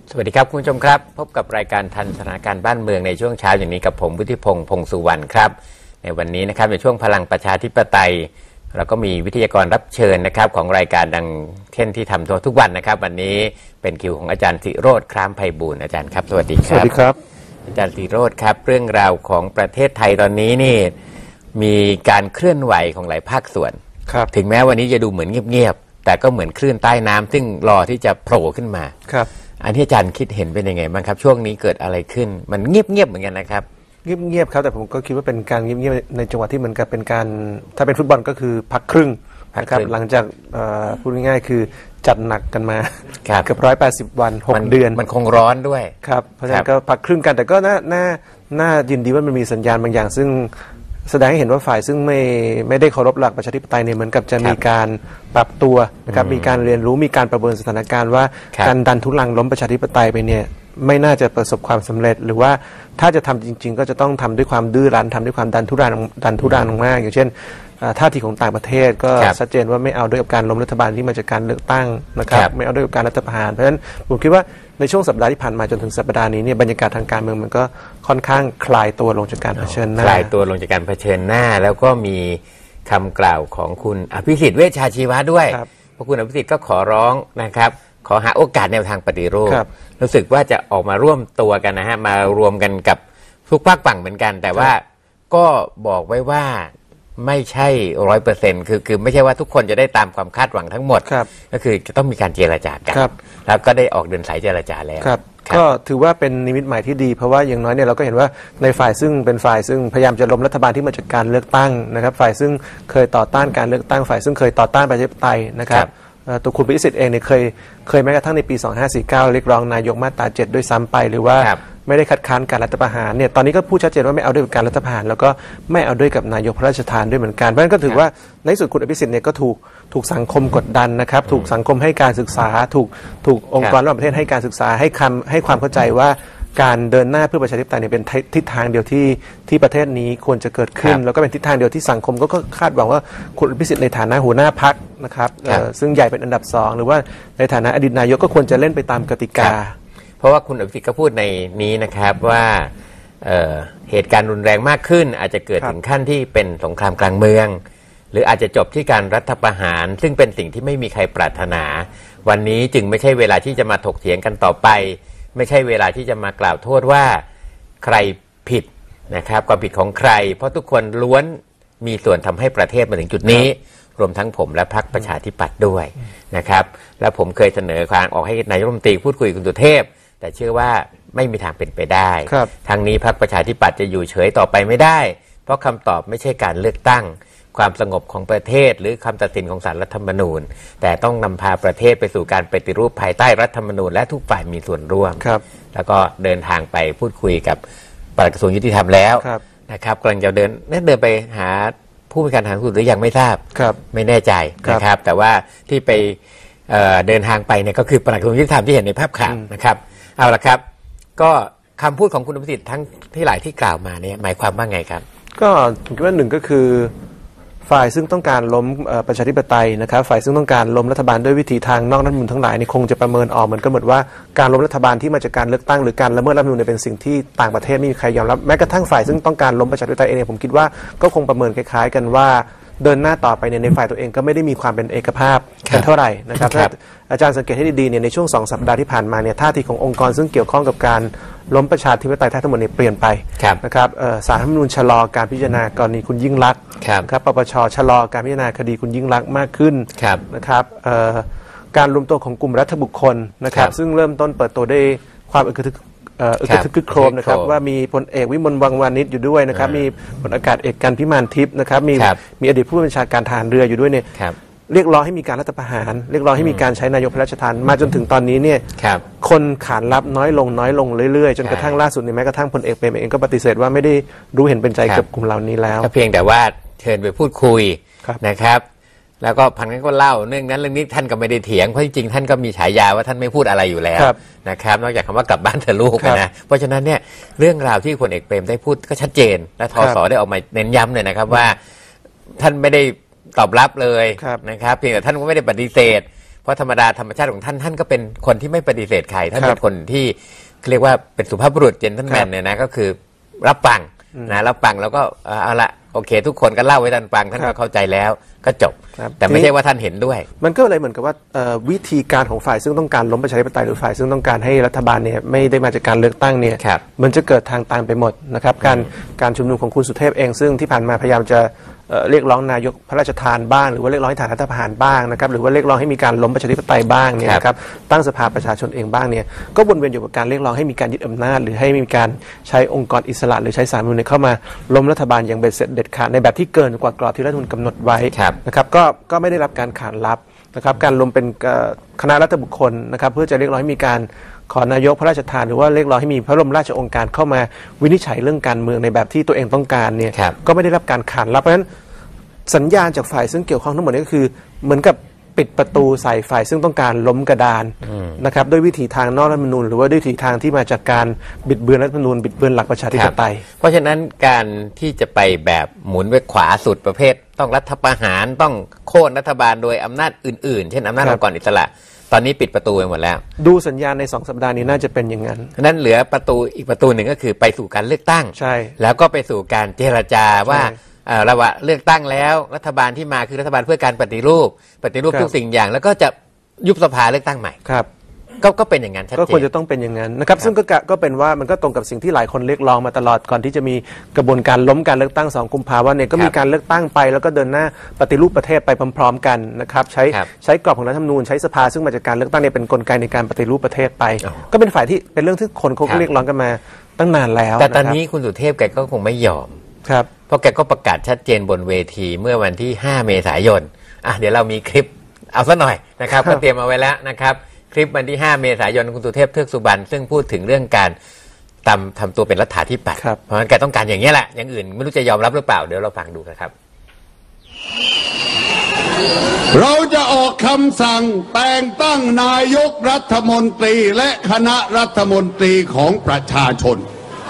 สวัสดีครับคุณผู้ชมครับพบกับรายการทันสถานการณ์บ้านเมืองในช่วงเช้าอย่างนี้กับผมวุฒิพงษ์พงษ์สุวรรณครับในวันนี้นะครับในช่วงพลังประชาธิปไตยเราก็มีวิทยากรรับเชิญนะครับของรายการดังเช่นที่ทำทุกวันนะครับวันนี้เป็นคิวของอาจารย์ศิโรจน์ คล้ามไพบูลย์อาจารย์ครับสวัสดีครับสวัสดีครับอาจารย์ศิโรจน์ครับเรื่องราวของประเทศไทยตอนนี้นี่มีการเคลื่อนไหวของหลายภาคส่วนถึงแม้วันนี้จะดูเหมือนเงียบๆแต่ก็เหมือนคลื่นใต้น้ำซึ่งรอที่จะโผล่ขึ้นมาครับอันที่อาจารย์คิดเห็นเป็นยังไงบ้างครับช่วงนี้เกิดอะไรขึ้นมันเงียบๆเหมือนกันนะครับเงียบๆครับแต่ผมก็คิดว่าเป็นการเงียบๆในจังหวะที่เหมือนกับเป็นการถ้าเป็นฟุตบอลก็คือพักครึ่งนะครับหลังจากพูดง่ายๆคือจัดหนักกันมาเกือบ180 วัน6 เดือนมันคงร้อนด้วยครับเพราะฉะนั้นก็พักครึ่งกันแต่ก็น่ายินดีว่ามันมีสัญญาณบางอย่างซึ่งแสดงให้เห็นว่าฝ่ายซึ่งไม่ได้เคารพหลักประชาธิปไตยเนี่ยเหมือนกับจะมีการปรับตัวนะครับมีการเรียนรู้มีการประเมินสถานการณ์ว่าการดันทุลังล้มประชาธิปไตยไปเนี่ยไม่น่าจะประสบความสำเร็จหรือว่าถ้าจะทำจริงๆก็จะต้องทำด้วยความดื้อรั้นทำด้วยความดันทุรังมากอย่างเช่นท่าทีของต่างประเทศก็ชัดเจนว่าไม่เอาด้วยกับการล้มรัฐบาลที่มาจากการเลือกตั้งนะครับไม่เอาด้วยกับการรัฐประหารเพราะฉะนั้นผมคิดว่าในช่วงสัปดาห์ที่ผ่านมาจนถึงสัปดาห์นี้เนี่ยบรรยากาศทางการเมืองมันก็ค่อนข้างคลายตัวลงจากการเผชิญหน้าคลายตัวลงจากการเผชิญหน้าแล้วก็มีคำกล่าวของคุณอภิสิทธิ์เวชชาชีวะด้วยเพราะคุณอภิสิทธิ์ก็ขอร้องนะครับขอหาโอกาสแนวทางปฏิรูปรู้สึกว่าจะออกมาร่วมตัวกันนะฮะมารวมกันกับทุกภาคฝั่งเหมือนกันแต่ว่าก็บอกไว้ว่าไม่ใช่ 100% คือไม่ใช่ว่าทุกคนจะได้ตามความคาดหวังทั้งหมดก็คือจะต้องมีการเจรจากันแล้วก็ได้ออกเดินสายเจรจาแล้วก็ถือว่าเป็นนิมิตหมายที่ดีเพราะว่าอย่างน้อยเนี่ยเราก็เห็นว่าในฝ่ายซึ่งเป็นฝ่ายซึ่งพยายามจะล้มรัฐบาลที่มาจากการเลือกตั้งนะครับฝ่ายซึ่งเคยต่อต้านการเลือกตั้งฝ่ายซึ่งเคยต่อต้านประชาธิปไตยนะครับตัวคุณพิสิทธิ์เองเนี่ยเคยแม้กระทั่งในปี2549เรียกร้องนายกมาตรา7ด้วยซ้ำไปหรือว่าไม่ได้คัดค้านการรัฐประหารเนี่ยตอนนี้ก็พูดชัดเจนว่าไม่เอาด้วยกับการรัฐประหารแล้วก็ไม่เอาด้วยกับนายกพระราชทานด้วยเหมือนกันเพราะฉะนั้นก็ถือว่าในสุดคุณอภิสิทธิ์เนี่ยก็ถูกสังคมกดดันนะครับถูกสังคมให้การศึกษาถูกองค์กรระหว่างประเทศให้การศึกษาให้ความเข้าใจว่าการเดินหน้าเพื่อประชาธิปไตยเนี่ยเป็นทิศทางเดียวที่ประเทศนี้ควรจะเกิดขึ้นแล้วก็เป็นทิศทางเดียวที่สังคมก็คาดหวังว่าคุณอภิสิทธิ์ในฐานะหัวหน้าพรรคนะครับซึ่งใหญ่เป็นอันดับ2หรือว่าในฐานะอดีตนายกก็ควรจะเล่นไปตามกติกาเพราะว่าคุณอภิสิทธิ์ก็พูดในนี้นะครับว่าเหตุการณ์รุนแรงมากขึ้นอาจจะเกิดถึงขั้นที่เป็นสงครามกลางเมืองหรืออาจจะจบที่การรัฐประหารซึ่งเป็นสิ่งที่ไม่มีใครปรารถนาวันนี้จึงไม่ใช่เวลาที่จะมาถกเถียงกันต่อไปไม่ใช่เวลาที่จะมากล่าวโทษว่าใครผิดนะครับความผิดของใครเพราะทุกคนล้วนมีส่วนทำให้ประเทศมาถึงจุดนี้รวมทั้งผมและพรรคประชาธิปัตย์ด้วยนะครับและผมเคยเสนอความออกให้นายกรัฐมนตรีพูดคุยกับคุณสุเทพแต่เชื่อว่าไม่มีทางเป็นไปได้ทางนี้พรรคประชาธิปัตย์จะอยู่เฉยต่อไปไม่ได้เพราะคำตอบไม่ใช่การเลือกตั้งความสงบของประเทศหรือคำตัดสินของศาลรัฐธรรมนูญแต่ต้องนำพาประเทศไปสู่การปฏิรูปภายใต้รัฐธรรมนูญและทุกฝ่ายมีส่วนร่วมแล้วก็เดินทางไปพูดคุยกับปลัดกระทรวงยุติธรรมแล้วนะครับกำลังจะเดินไปหาผู้มีการทางสุดหรือยังไม่ทราบไม่แน่ใจนะครับแต่ว่าที่ไปเดินทางไปเนี่ยก็คือปลัดกระทรวงยุติธรรมที่เห็นในภาพข่าวนะครับเอาละครับก็คำพูดของคุณอภิสิทธิ์ทั้งที่หลายที่กล่าวมาเนี่ยหมายความว่าไงครับก็ผมคิดว่าหนึ่งก็คือฝ่ายซึ่งต้องการล้มประชาธิปไตยนะครับฝ่ายซึ่งต้องการล้มรัฐบาลด้วยวิธีทางนอกรัฐธรรมนูญทั้งหลายนี่คงจะประเมินออกเหมือนกันหมดว่าการล้มรัฐบาลที่มาจากการเลือกตั้งหรือการละเมิดรัฐธรรมนูญเป็นสิ่งที่ต่างประเทศไม่มีใครยอมรับแม้กระทั่งฝ่ายซึ่งต้องการล้มประชาธิปไตยเองผมคิดว่าก็คงประเมินคล้ายๆกันว่าเดินหน้าต่อไปในฝ่ายตัวเองก็ไม่ได้มีความเป็นเอกภาพกันเท่าไหร่นะครับอาจารย์สังเกตให้ดีๆเนี่ยในช่วง2 สัปดาห์ที่ผ่านมาเนี่ยท่าทีขององค์กรซึ่งเกี่ยวข้องกับการล้มประชาธิปไตยทั้งหมดเนี่ยเปลี่ยนไปนะครับศาลรัฐธรรมนูญชะลอการพิจารณากรณีคุณยิ่งลักษณ์ครับปปชชะลอการพิจารณาคดีคุณยิ่งลักษณ์มากขึ้นนะครับการรวมตัวของกลุ่มรัฐบุคคลนะครับซึ่งเริ่มต้นเปิดตัวได้ความอึกทึกโครมนะครับว่ามีพลเอกวิมลวังวานิชอยู่ด้วยนะครับมีพลอากาศเอกกันพิมานทิพย์นะครับมีอดีตผู้บัญชาการทหารเรืออยู่ด้วยเนี่ยเรียกร้องให้มีการรัฐประหารเรียกร้องให้มีการใช้นายกพระราชทานมาจนถึงตอนนี้เนี่ยคนขานรับน้อยลงเรื่อยๆจนกระทั่งล่าสุดเนี่ยแม้กระทั่งพลเอกเปรมเองก็ปฏิเสธว่าไม่ได้รู้เห็นเป็นใจกับกลุ่มเหล่านี้แล้วเพียงแต่ว่าเชิญไปพูดคุยนะครับแล้วก็พันกันก็เล่าเรื่องนั้นเรื่องนี้ท่านก็ไม่ได้เถียงเพราะจริงๆท่านก็มีฉายาว่าท่านไม่พูดอะไรอยู่แล้วนะครับนอกจากคำว่ากลับบ้านเถอะลูกนะเพราะฉะนั้นเนี่ยเรื่องราวที่พลเอกเปรมได้พูดก็ชัดเจนและทส.ได้ออกมาเน้นย้ำเลยนะครับว่าท่านไม่ได้ตอบรับเลยนะครับเพียงแต่ท่านก็ไม่ได้ปฏิเสธ เพราะธรรมดาธรรมชาติของท่านก็เป็นคนที่ไม่ปฏิเสธใครท่านเป็นคนที่เรียกว่าเป็นสุภาพบุรุษเจนทัลแมนเนี่ยนะก็คือรับฟังนะรับฟังแล้วก็เอาละโอเคทุกคนก็เล่าไว้ท่านฟังท่านก็เข้าใจแล้วก็จบแต่ไม่ใช่ว่าท่านเห็นด้วยมันก็เลยเหมือนกับว่าวิธีการของฝ่ายซึ่งต้องการล้มประชาธิปไตยหรือฝ่ายซึ่งต้องการให้รัฐบาลเนี่ยไม่ได้มาจากการเลือกตั้งเนี่ยมันจะเกิดทางตันไปหมดนะครับการชุมนุมของคุณสุเทพเองซึ่งที่ผ่านมาพยายามจะเรียกร้องนายกพระราชทานบ้างหรือว่าเรียกร้องให้ฐานรัฐประหารบ้างนะครับหรือว่าเรียกร้องให้มีการล้มประชาธิปไตยบ้างเนี่ยนะครับตั้งสภาประชาชนเองบ้างเนี่ยก็วนเวียนอยู่กับการเรียกร้องให้มีการยึดอำนาจหรือให้มีการใช้องค์กรอิสระหรือใช้ศาลรัฐธรรมนูญเข้ามาล้มรัฐบาลอย่างเบ็ดเสร็จเด็ดขาดในแบบที่เกินกว่ากรอบที่รัฐธรรมนูญกำหนดไว้นะครับก็ไม่ได้รับการขานรับนะครับการล้มเป็นคณะรัฐบุคคลนะครับเพื่อจะเรียกร้องให้มีการขอนายกพระราชทานหรือว่าเรียกร้องให้มีพระบรมราชโองการเข้ามาวินิจฉัยเรื่องการเมืองในแบบที่ตัวเองต้องการเนี่ยก็ไม่ได้รับการขานรับเพราะฉะนั้นสัญญาณจากฝ่ายซึ่งเกี่ยวข้องทั้งหมดนี้ก็คือเหมือนกับปิดประตูใส่ฝ่ายซึ่งต้องการล้มกระดานนะครับด้วยวิธีทางนอกรัฐธรรมนูญหรือว่าด้วยวิธีทางที่มาจากการบิดเบือนรัฐธรรมนูญบิดเบือนหลักประชาธิปไตยเพราะฉะนั้นการที่จะไปแบบหมุนไปขวาสุดประเภทต้องรัฐประหารต้องโค่นรัฐบาลโดยอำนาจอื่นๆเช่นอำนาจองค์กรอิสระตอนนี้ปิดประตูไปหมดแล้วดูสัญญาณใน2 สัปดาห์นี้น่าจะเป็นอย่างนั้นนั้นเหลือประตูอีกประตูหนึ่งก็คือไปสู่การเลือกตั้งใช่แล้วก็ไปสู่การเจรจาว่าเราว่าเลือกตั้งแล้วรัฐบาลที่มาคือรัฐบาลเพื่อการปฏิรูปทุกสิ่งอย่างแล้วก็จะยุบสภาเลือกตั้งใหม่ครับก็เป็นอย่างนั้นชัดเจนก็ควรจะต้องเป็นอย่างนั้นนะครับซึ่งก็เป็นว่ามันก็ตรงกับสิ่งที่หลายคนเรียกร้องมาตลอดก่อนที่จะมีกระบวนการล้มการเลือกตั้ง2 กุมภาพันธ์เนี่ยก็มีการเลือกตั้งไปแล้วก็เดินหน้าปฏิรูปประเทศไปพร้อมๆกันนะครับใช้กรอบของรัฐธรรมนูญใช้สภาซึ่งมาจากการเลือกตั้งเนี่ยเป็นกลไกในการปฏิรูปประเทศไปก็เป็นฝ่ายที่เป็นเรื่องที่คนเขาเรียกร้องกันมาตั้งนานแล้วแต่ตอนนี้คุณสุเทพแกก็คงไม่ยอมครับเพราะแกก็ประกาศชัดเจนบนเวทีเมื่อวันที่5 เมษายนเดี๋ยวเรามีคลิปเอาซะหน่อยนะครับก็เตรียมเอาไว้แล้วนะครับคลิปวันที่5 เมษายนคุณสุเทพเทือกสุบรรณซึ่งพูดถึงเรื่องการทำตัวเป็นรัฐาธิปัตย์เพราะฉะนั้นแกต้องการอย่างนี้แหละอย่างอื่นไม่รู้จะยอมรับหรือเปล่าเดี๋ยวเราฟังดูนะครับเราจะออกคำสั่งแต่งตั้งนายกรัฐมนตรีและคณะรัฐมนตรีของประชาชน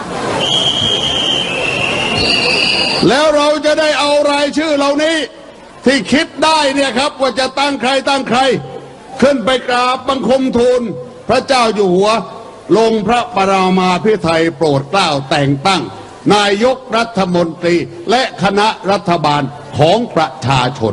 แล้วเราจะได้เอารายชื่อเหล่านี้ที่คิดได้เนี่ยครับว่าจะตั้งใครขึ้นไปกราบบังคมทูลพระเจ้าอยู่หัวลงพระปรามาภิไธยโปรดเกล้าแต่งตั้งนายกรัฐมนตรีและคณะรัฐบาลของประชาชน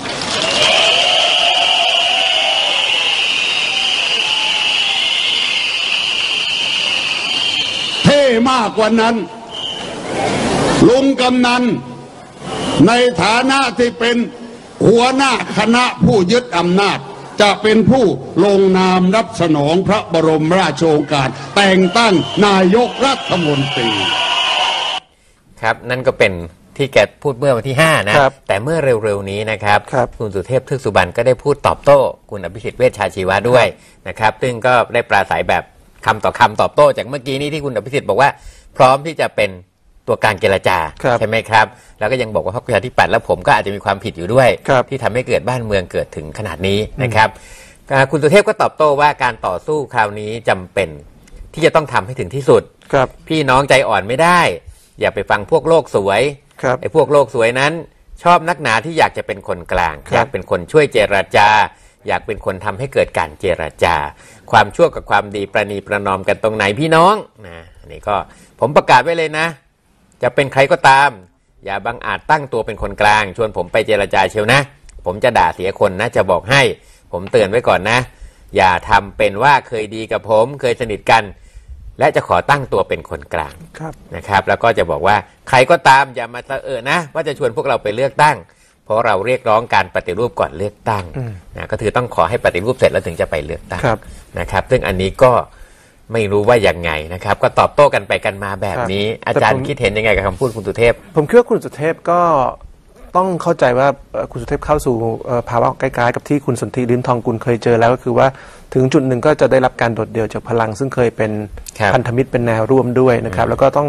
เท่มากกว่านั้นลุงกำนันในฐานะที่เป็นหัวหน้าคณะผู้ยึดอำนาจจะเป็นผู้ลงนามรับสนองพระบรมราชโองการแต่งตั้งนายกรัฐมนตรีครับนั่นก็เป็นที่แกพูดเมื่อวันที่5นะแต่เมื่อเร็วๆนี้นะครับคุณสุเทพเทือกสุบรรณก็ได้พูดตอบโต้คุณอภิสิทธิ์เวชชาชีวะด้วยนะครับซึ่งก็ได้ปราศัยแบบคำต่อคำตอบโต้จากเมื่อกี้นี้ที่คุณอภิสิทธิ์บอกว่าพร้อมที่จะเป็นตัวการเจรจาใช่ไหมครับแล้วก็ยังบอกว่าพรรคประชาธิปัตย์และผมก็อาจจะมีความผิดอยู่ด้วยที่ทำให้เกิดบ้านเมืองเกิดถึงขนาดนี้นะครับคุณสุเทพก็ตอบโต้ว่าการต่อสู้คราวนี้จำเป็นที่จะต้องทำให้ถึงที่สุดพี่น้องใจอ่อนไม่ได้อย่าไปฟังพวกโลกสวยไอ้พวกโลกสวยนั้นชอบนักหนาที่อยากจะเป็นคนกลางอยากเป็นคนช่วยเจรจาอยากเป็นคนทำให้เกิดการเจรจาความชั่วกับความดีประนีประนอมกันตรงไหนพี่น้องนะอันนี้ก็ผมประกาศไว้เลยนะจะเป็นใครก็ตามอย่าบังอาจตั้งตัวเป็นคนกลางชวนผมไปเจรจาเชียวนะผมจะด่าเสียคนนะจะบอกให้ผมเตือนไว้ก่อนนะอย่าทำเป็นว่าเคยดีกับผมเคยสนิทกันและจะขอตั้งตัวเป็นคนกลางนะครับแล้วก็จะบอกว่าใครก็ตามอย่ามานะว่าจะชวนพวกเราไปเลือกตั้งเพราะเราเรียกร้องการปฏิรูปก่อนเลือกตั้งนะก็คือต้องขอให้ปฏิรูปเสร็จแล้วถึงจะไปเลือกตั้งนะครับซึ่งอันนี้ก็ไม่รู้ว่ายังไงนะครับก็ตอบโต้กันไปกันมาแบบนี้อาจารย์คิดเห็นยังไงกับคำพูดคุณสุเทพผมคิดว่าคุณสุเทพก็ต้องเข้าใจว่าคุณสุเทพเข้าสู่ภาวะใกล้ๆกับที่คุณสนธิลิ้มทองกุลเคยเจอแล้วก็คือว่าถึงจุดหนึ่งก็จะได้รับการโดดเดี่ยวจากพลังซึ่งเคยเป็นพันธมิตรเป็นแนวร่วมด้วยนะครับแล้วก็ต้อง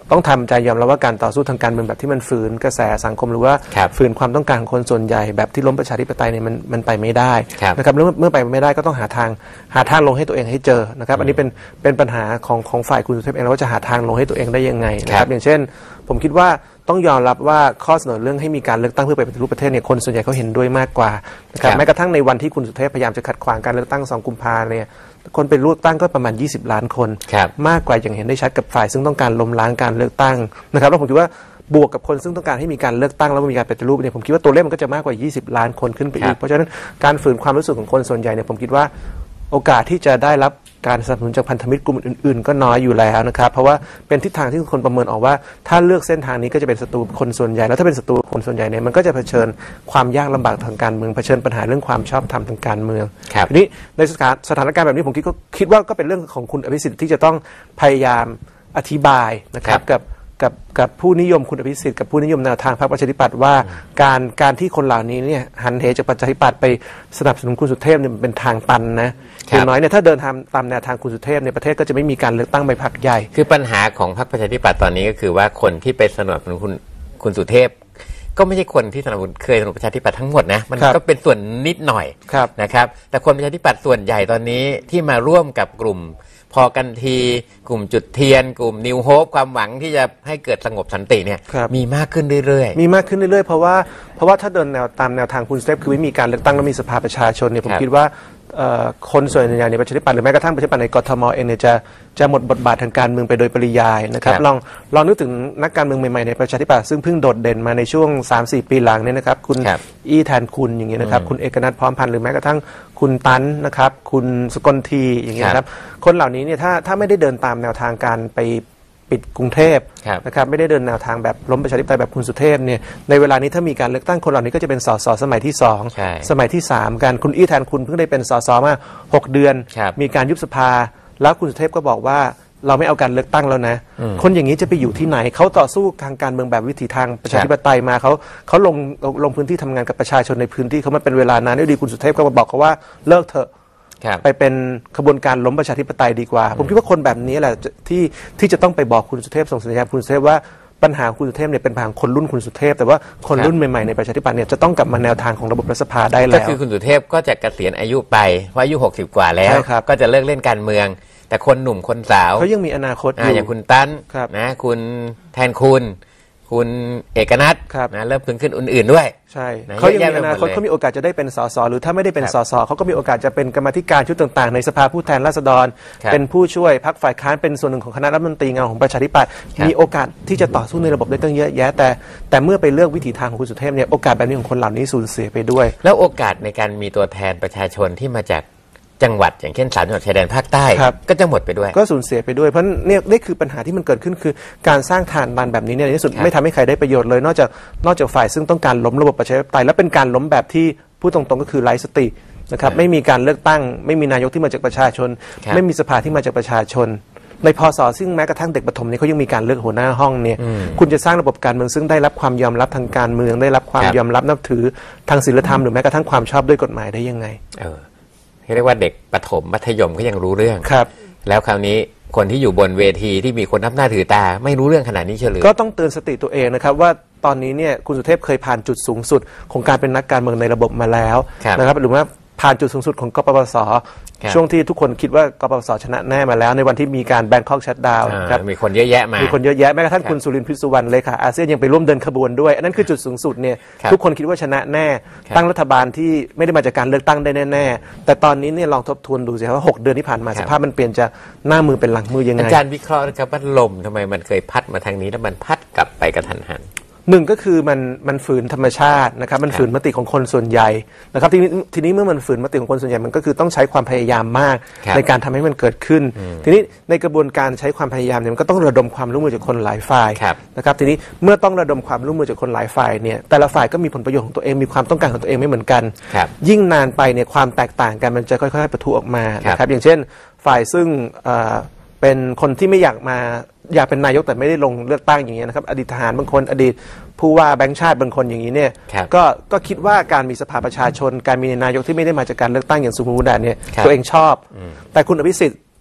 ต้องทำใจยอมรับว่าการต่อสู้ทางการเมืองแบบที่มันฝืนกระแสสังคมหรือว่าฝืนความต้องการของคนส่วนใหญ่แบบที่ล้มประชาธิปไตยเนี่ยมันไปไม่ได้นะครับเมื่อไปไม่ได้ก็ต้องหาทางลงให้ตัวเองให้เจอนะครับอันนี้เป็นปัญหาของฝ่ายคุณสุเทพเองแล้วว่าจะหาทางลงให้ตัวเองได้ยังไงนะครับอย่างเช่นผมคิดว่าต้องยอมรับว่าข้อเสนอเรื่องให้มีการเลือกตั้งเพื่อไปปฏิรูปประเทศเนี่ยคนส่วนใหญ่เขาเห็นด้วยมากกว่านะครับแม้กระทั่งในวันที่คุณสุเทพพยายามจะขัดขวางการเลือกตั้ง2 กุมภาพันธ์เนี่ยคนไปเลือกตั้งก็ประมาณ20 ล้านคนมากกว่าอย่างเห็นได้ชัดกับฝ่ายซึ่งต้องการล้มล้างการเลือกตั้งนะครับแล้วผมคิดว่าบวกกับคนซึ่งต้องการให้มีการเลือกตั้งแล้วมีการปฏิรูปเนี่ยผมคิดว่าตัวเลขมันก็จะมากกว่า20 ล้านคนขึ้นไปอีกเพราะฉะนั้นการฝืนความรู้สึกของคนส่วนใหญ่เนี่ยผมคิดว่าโอกาสที่จะได้รับการสนับสนุนจากพันธมิตรกลุ่มอื่นๆก็น้อยอยู่แล้วนะครับเพราะว่าเป็นทิศทางที่คนประเมินออกว่าถ้าเลือกเส้นทางนี้ก็จะเป็นศัตรูคนส่วนใหญ่แล้วถ้าเป็นศัตรูคนส่วนใหญ่เนี่ยมันก็จะเผชิญความยากลำบากทางการเมืองเผชิญปัญหาเรื่องความชอบธรรมทางการเมืองทีนี้ในสถานการณ์แบบนี้ผมคิดว่าก็เป็นเรื่องของคุณอภิสิทธิ์ที่จะต้องพยายามอธิบายนะครับกับผู้นิยมคุณอภิสิทธิ์กับผู้นิยมแนวทางพรรคประชาธิปัตย์ว่าการที่คนเหล่านี้เนี่ยหันเหจากประชาธิปัตย์ไปสนับสนุนคุณสุเทพเนี่ยเป็นทางตันนะอย่างน้อยเนี่ยถ้าเดินตามแนวทางคุณสุเทพในประเทศก็จะไม่มีการเลือกตั้งใบพรรคใหญ่คือปัญหาของพรรคประชาธิปัตย์ตอนนี้ก็คือว่าคนที่ไปสนับสนุนคุณสุเทพก็ไม่ใช่คนที่สนับสนุนเคยสนับสนุนประชาธิปัตย์ทั้งหมดนะมันก็เป็นส่วนนิดหน่อยนะครับแต่คนประชาธิปัตย์ส่วนใหญ่ตอนนี้ที่มาร่วมกับกลุ่มพอกันทีกลุ่มจุดเทียนกลุ่มนิวโฮปความหวังที่จะให้เกิดสงบสันติเนี่ยมีมากขึ้นเรื่อยๆมีมากขึ้นเรื่อยๆเพราะว่าถ้าเดินตามแนวทางคุณสุเทพคือไม่มีการเลือกตั้งแล้วมีสภาประชาชนเนี่ยผมคิดว่าคนส่วนใหญ่ในประชาธิปัตย์หรือแม้กระทั่งประชาธิปัตย์ในกทมเองเนี่ยจะหมดบทบาททางการเมืองไปโดยปริยายนะครับลองนึกถึงนักการเมืองใหม่ๆในประชาธิปัตย์ซึ่งเพิ่งโดดเด่นมาในช่วง 3-4 ปีหลังเนี่ยนะครับคุณอี้แทนคุณอย่างเงี้ยนะครับคุณเอกนัทพร้อมพันธ์หรือแม้กระทั่งคุณตั้นนะครับคุณสกลทีอย่างเงี้ยครับคนเหล่านี้เนี่ยถ้าไม่ได้เดินตามแนวทางการไปปิดกรุงเทพนะครับไม่ได้เดินแนวทางแบบล้มประชาธิปไตยแบบคุณสุเทพเนี่ยในเวลานี้ถ้ามีการเลือกตั้งคนเหล่านี้ก็จะเป็นสสสมัยที่2สมัยที่3กันคุณอี้แทนคุณเพิ่งได้เป็นสสมา6 เดือนมีการยุบสภาแล้วคุณสุเทพก็บอกว่าเราไม่เอาการเลือกตั้งแล้วนะคนอย่างนี้จะไปอยู่ที่ไหนเขาต่อสู้ทางการเมืองแบบวิถีทางประชาธิปไตยมาเขาลงพื้นที่ทำงานกับประชาชนในพื้นที่เขามาเป็นเวลานานดีคุณสุเทพก็มาบอกเขาว่าเลิกเถอะไปเป็นขบวนการล้มประชาธิปไตยดีกว่าผมคิดว่าคนแบบนี้แหละที่จะต้องไปบอกคุณสุเทพส่งสัญญาณคุณสุเทพว่าปัญหาคุณสุเทพเนี่ยเป็นปัญหาคนรุ่นคุณสุเทพแต่ว่าคนรุ่นใหม่ๆในประชาธิปัตย์เนี่ยจะต้องกลับมาแนวทางของระบบรัฐสภาได้แล้วก็คือคุณสุเทพก็จะเกษียณอายุไปเพราะอายุ60 กว่าแล้วก็จะเลิกเล่นการเมืองแต่คนหนุ่มคนสาวเขายังมีอนาคตอยู่อย่างคุณตั้นนะคุณแทนคุณเอกนัทนะเริ่มขึ้นอื่นๆด้วยใช่เขายังมีอนาคตเขามีโอกาสจะได้เป็นสสหรือถ้าไม่ได้เป็นสสเขาก็มีโอกาสจะเป็นกรรมาธิการชุดต่างๆในสภาผู้แทนราษฎรเป็นผู้ช่วยพรรคฝ่ายค้านเป็นส่วนหนึ่งของคณะรัฐมนตรีงานของประชาธิปัตย์มีโอกาสที่จะต่อสู้ในระบบได้ตั้งเยอะแยะแต่เมื่อไปเลือกวิถีทางของคุณสุเทพเนี่ยโอกาสแบบนี้ของคนเหล่านี้สูญเสียไปด้วยแล้วโอกาสในการมีตัวแทนประชาชนที่มาจากจังหวัดอย่างเช่น3 จังหวัดชายแดนภาคใต้ก็จะหมดไปด้วยก็สูญเสียไปด้วยเพราะเนี่ยนี่คือปัญหาที่มันเกิดขึ้นคือการสร้างฐานบันแบบนี้เนี่ยในที่สุดไม่ทำให้ใครได้ประโยชน์เลยนอกจากฝ่ายซึ่งต้องการล้มระบบประชาธิปไตยและเป็นการล้มแบบที่พูดตรงๆก็คือไร้สตินะครับไม่มีการเลือกตั้งไม่มีนายกที่มาจากประชาชนไม่มีสภาที่มาจากประชาชนในพศซึ่งแม้กระทั่งเด็กประถมนี่เขายังมีการเลือกหัวหน้าห้องเนี่ยคุณจะสร้างระบบการเมืองซึ่งได้รับความยอมรับทางการเมืองได้รับความยอมรับนับถือทางศีลธรรมหรือแม้กระทั่งความชอบด้วยกฎหมายได้ยังไงเรียกว่าเด็กประถมมัธยมก็ยังรู้เรื่องแล้วคราวนี้คนที่อยู่บนเวทีที่มีคนนับหน้าถือตาไม่รู้เรื่องขนาดนี้เฉยก็ต้องเตือนสติตัวเองนะครับว่าตอนนี้เนี่ยคุณสุเทพเคยผ่านจุดสูงสุดของการเป็นนักการเมืองในระบบมาแล้วนะครับหรือว่าผ่านจุดสูงสุดของกปปส.ช่วงที่ทุกคนคิดว่ากปปส.ชนะแน่มาแล้วในวันที่มีการแบงคอกชัตดาวน์ครับมีคนเยอะแยะมีคนเยอะแยะแม้กระทั่งคุณสุรินทร์พิษสุวรรณเลยค่ะอาเซียนยังไปร่วมเดินขบวนด้วยอันนั้นคือจุดสูงสุดเนี่ยทุกคนคิดว่าชนะแน่ตั้งรัฐบาลที่ไม่ได้มาจากการเลือกตั้งได้แน่ๆแต่ตอนนี้เนี่ยลองทบทวนดูสิครับว่า6 เดือนที่ผ่านมาสภาพมันเปลี่ยนจากหน้ามือเป็นหลังมือยังไงอาจารย์วิเคราะห์นะครับว่าลมทำไมมันเคยพัดมาทางนี้แล้วมันพัดกลับไปกระทันหันหนึ่งก็คือมันฝืนธรรมชาตินะครับมันฝืนมติของคนส่วนใหญ่นะครับทีนี้เมื่อมันฝืนมติของคนส่วนใหญ่มันก็คือต้องใช้ความพยายามมากในการทำให้มันเกิดขึ้นทีนี้ในกระบวนการใช้ความพยายามเนี่ยมันก็ต้องระดมความร่วมมือจากคนหลายฝ่ายนะครับทีนี้เมื่อต้องระดมความร่วมมือจากคนหลายฝ่ายเนี่ยแต่ละฝ่ายก็มีผลประโยชน์ของตัวเองมีความต้องการของตัวเองไม่เหมือนกันยิ่งนานไปเนี่ยความแตกต่างกันมันจะค่อยๆปะทุออกมานะครับอย่างเช่นฝ่ายซึ่งเป็นคนที่ไม่อยากเป็นนายกแต่ไม่ได้ลงเลือกตั้งอย่างเงี้ยนะครับอดีตทหารบางคนอดีตผู้ว่าแบงค์ชาติบางคนอย่างนี้เนี่ยก็คิดว่าการมีสภาประชาชนการมีนายกที่ไม่ได้มาจากการเลือกตั้งอย่างสมมุติเนี่ยตัวเองชอบแต่คุณอภิสิทธิ์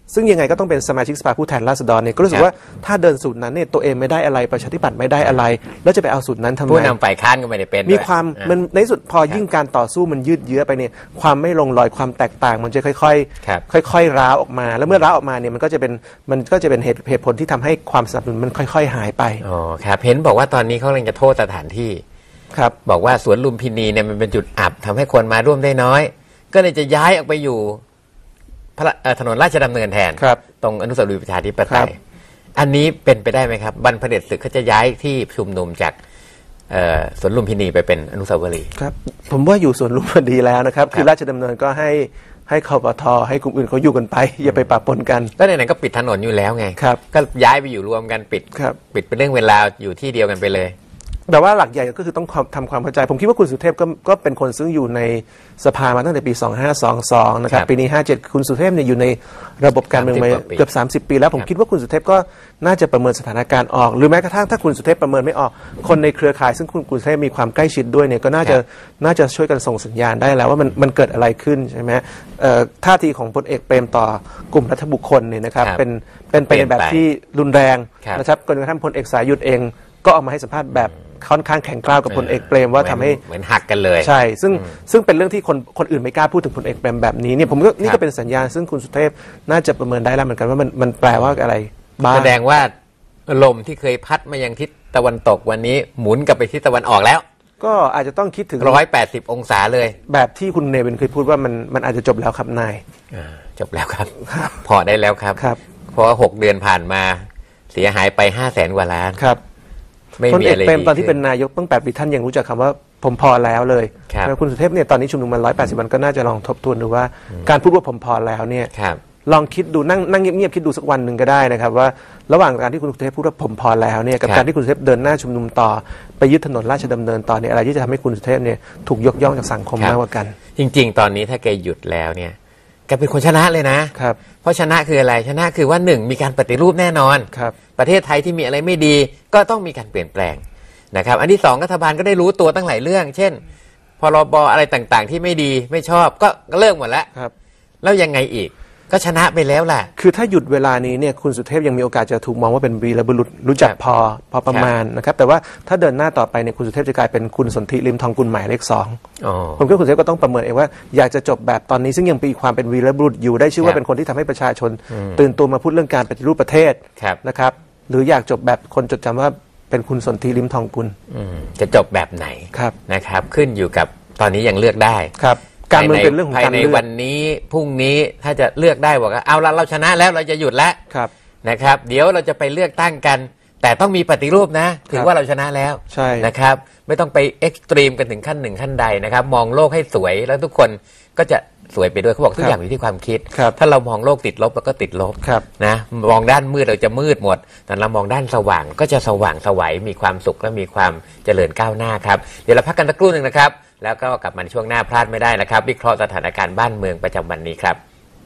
ซึ่งยังไงก็ต้องเป็นสมาชิกสภาผู้แทนราษฎรเนี่ยก็รู้สึกว่าถ้าเดินสูตรนั้นเนี่ยตัวเองไม่ได้อะไรประชาธิปัตย์ไม่ได้อะไรแล้วจะไปเอาสูตรนั้นทำไมผู้นำฝ่ายค้านก็ไม่ได้เป็นมีความมันในที่สุดพอยิ่งการต่อสู้มันยืดเยื้อไปเนี่ยความไม่ลงรอยความแตกต่างมันจะค่อยๆร้าวออกมาแล้วเมื่อร้าวออกมาเนี่ยมันก็จะเป็นเหตุผลที่ทำให้ความสนับสนุนมันค่อยๆหายไปอ๋อครับเห็นบอกว่าตอนนี้เขากำลังจะโทษสถานที่ครับบอกว่าสวนลุมพินีเนี่ยมันเป็นจุดอับทำให้คนมาร่วมได้น้อยก็เลยจะย้ายออกไปอยู่ถนนราชดำเนินแทนตรงอนุสาวรีย์ประชาธิปไตยอันนี้เป็นไปได้ไหมครับบรรพเผด็จศึกเขาจะย้ายที่ชุมนุมจากสวนลุมพินีไปเป็นอนุสาวรีย์ครับผมว่าอยู่สวนลุมพอดีแล้วนะครับคือราชดำเนินก็ให้คปท.ให้กลุ่มอื่นเขาอยู่กันไปอย่าไปปะปนกันก็ไหนๆก็ปิดถนนอยู่แล้วไงก็ย้ายไปอยู่รวมกันปิดเป็นเรื่องเวลาอยู่ที่เดียวกันไปเลยแต่ว่าหลักใหญ่ก็คือต้องทำความเข้าใจผมคิดว่าคุณสุเทพก็เป็นคนซึ่งอยู่ในสภามาตั้งแต่ปี2522นะครับปีนี้57คุณสุเทพเนี่ยอยู่ในระบบการเมืองมาเกือบ30 ปีแล้วผมคิดว่าคุณสุเทพก็น่าจะประเมินสถานการณ์ออกหรือแม้กระทั่งถ้าคุณสุเทพประเมินไม่ออกคนในเครือข่ายซึ่งคุณสุเทพมีความใกล้ชิดด้วยเนี่ยก็น่าจะช่วยกันส่งสัญญาณได้แล้วว่ามันเกิดอะไรขึ้นใช่ไหมท่าทีของพลเอกเปรมต่อกลุ่มรัฐบุคคลเนี่ยนะครับเป็นไปในแบบที่รุนแรงนะครับจนกระทั่งพลเอกสายุทธเองก็ออกมาให้สัมภาษณ์แบบค่อนข้างแข็งกร้าวกับพลเอกเปรมว่าทำให้เหมือนหักกันเลยใช่ซึ่งเป็นเรื่องที่คนอื่นไม่กล้าพูดถึงพลเอกเปรมแบบนี้เนี่ยผมก็นี่ก็เป็นสัญญาณซึ่งคุณสุเทพน่าจะประเมินได้แล้วเหมือนกันว่ามันแปลว่าอะไรบ้างแสดงว่าลมที่เคยพัดมายังทิศตะวันตกวันนี้หมุนกลับไปทิศตะวันออกแล้วก็อาจจะต้องคิดถึง 180 องศาเลยแบบที่คุณเนวินเคยพูดว่ามันอาจจะจบแล้วครับนายจบแล้วครับพอได้แล้วครับเพราะว่า6 เดือนผ่านมาเสียหายไป500,000 กว่าล้านครับพลเอกเปรมตอนที่เป็นนายกตั้ง8 ปีท่านยังรู้จักคำว่าผมพอแล้วเลยแล้วคุณสุเทพเนี่ยตอนนี้ชุมนุมมัน180 วันก็น่าจะลองทบทวนดูว่าการพูดว่าผมพอแล้วเนี่ยลองคิดดูนั่งเงียบๆคิดดูสักวันหนึ่งก็ได้นะครับว่าระหว่างการที่คุณสุเทพพูดว่าผมพอแล้วเนี่ยกับการที่คุณสุเทพเดินหน้าชุมนุมต่อไปยึดถนนราชดำเนินต่อเนี่ยอะไรที่จะทำให้คุณสุเทพเนี่ยถูกยกย่องจากสังคมมากกว่ากันจริงๆตอนนี้ถ้าแกหยุดแล้วเนี่ยแกเป็นคนชนะเลยนะครับเพราะชนะคืออะไรชนะคือว่า1มีการปฏิรูปแน่นอนประเทศไทยที่มีอะไรไม่ดีก็ต้องมีการเปลี่ยนแปลงนะครับอันที่2รัฐบาลก็ได้รู้ตัวตั้งหลายเรื่องเช่นพรบอะไรต่างๆที่ไม่ดีไม่ชอบก็เลิกหมดแล้วแล้วยังไงอีกก็ชนะไปแล้วแหละคือถ้าหยุดเวลานี้เนี่ยคุณสุเทพยังมีโอกาสจะถูกมองว่าเป็นวีรบุรุษรู้จักพอประมาณนะครับแต่ว่าถ้าเดินหน้าต่อไปเนี่ยคุณสุเทพจะกลายเป็นคุณสนธิริมทองกุลหมายเลข2ผมคิดว่าคุณสุเทพก็ต้องประเมินเองว่าอยากจะจบแบบตอนนี้ซึ่งยังมีความเป็นวีรบุรุษอยู่ได้ชื่อว่าเป็นคนที่ทำให้ประชาชนตื่นตัวมาพูดเรื่องการปฏิรูปประเทศนะครับหรืออยากจบแบบคนจดจำว่าเป็นคุณสนธิริมทองกุลจะจบแบบไหนนะครับขึ้นอยู่กับตอนนี้ยังเลือกได้ครับการเมืองเป็นเรื่องของการเลือกภายในวันนี้พรุ่งนี้ถ้าจะเลือกได้บอกว่าเอาละเราชนะแล้วเราจะหยุดแล้วนะครับเดี๋ยวเราจะไปเลือกตั้งกันแต่ต้องมีปฏิรูปนะถือว่าเราชนะแล้วนะครับไม่ต้องไปเอ็กซ์ตรีมกันถึงขั้นหนึ่งขั้นใดนะครับมองโลกให้สวยแล้วทุกคนก็จะสวยไปด้วยเขาบอกทุกอย่างอยู่ที่ความคิดถ้าเรามองโลกติดลบเราก็ติดลบนะมองด้านมืดเราจะมืดหมดแต่เรามองด้านสว่างก็จะสว่างไสวมีความสุขและมีความเจริญก้าวหน้าครับเดี๋ยวเราพักกันสักครู่นึงนะครับแล้วก็กลับมาในช่วงหน้าพลาดไม่ได้นะครับวิเคราะห์สถานการณ์บ้านเมืองประจำวันนี้ครับ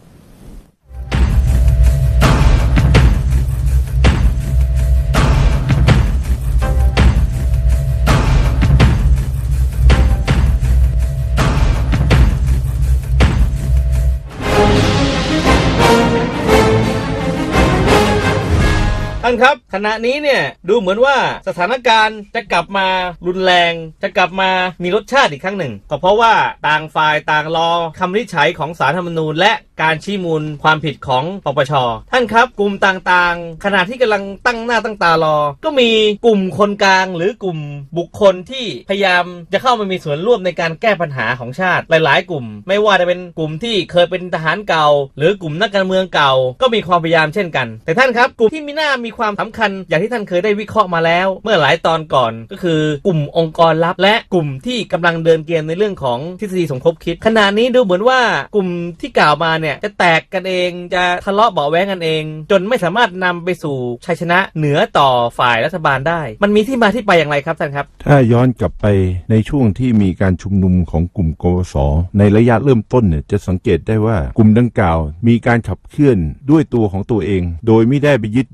ท่านครับขณะนี้เนี่ยดูเหมือนว่าสถานการณ์จะกลับมารุนแรงจะกลับมามีรสชาติอีกครั้งหนึ่งก็เพราะว่าต่างฝ่ายต่างรอคำวินิจฉัยของศาลรัฐธรรมนูญและการชี้มูลความผิดของปปช.ท่านครับกลุ่มต่างๆขณะที่กำลังตั้งหน้าตั้งตารอก็มีกลุ่มคนกลางหรือกลุ่มบุคคลที่พยายามจะเข้ามามีส่วนร่วมในการแก้ปัญหาของชาติหลายๆกลุ่มไม่ว่าจะเป็นกลุ่มที่เคยเป็นทหารเก่าหรือกลุ่มนักการเมืองเก่าก็มีความพยายามเช่นกันแต่ท่านครับกลุ่มที่มีความสำคัญอย่างที่ท่านเคยได้วิเคราะห์มาแล้วเมื่อหลายตอนก่อนก็คือกลุ่มองค์กรลับและกลุ่มที่กำลังเดินเกมในเรื่องของทฤษฎีสมคบคิดขณะนี้ดูเหมือนว่ากลุ่มที่กล่าวมาเนี่ยจะแตกกันเองจะทะเลาะเบาะแว้งกันเองจนไม่สามารถนำไปสู่ชัยชนะเหนือต่อฝ่ายรัฐบาลได้มันมีที่มาที่ไปอย่างไรครับท่านครับถ้าย้อนกลับไปในช่วงที่มีการชุมนุมของกลุ่มกปส.ในระยะเริ่มต้นเนี่ยจะสังเกตได้ว่ากลุ่มดังกล่าวมีการขับเคลื่อนด้วยตัวของตัวเองโดยไม่ได้ไปยึดโยง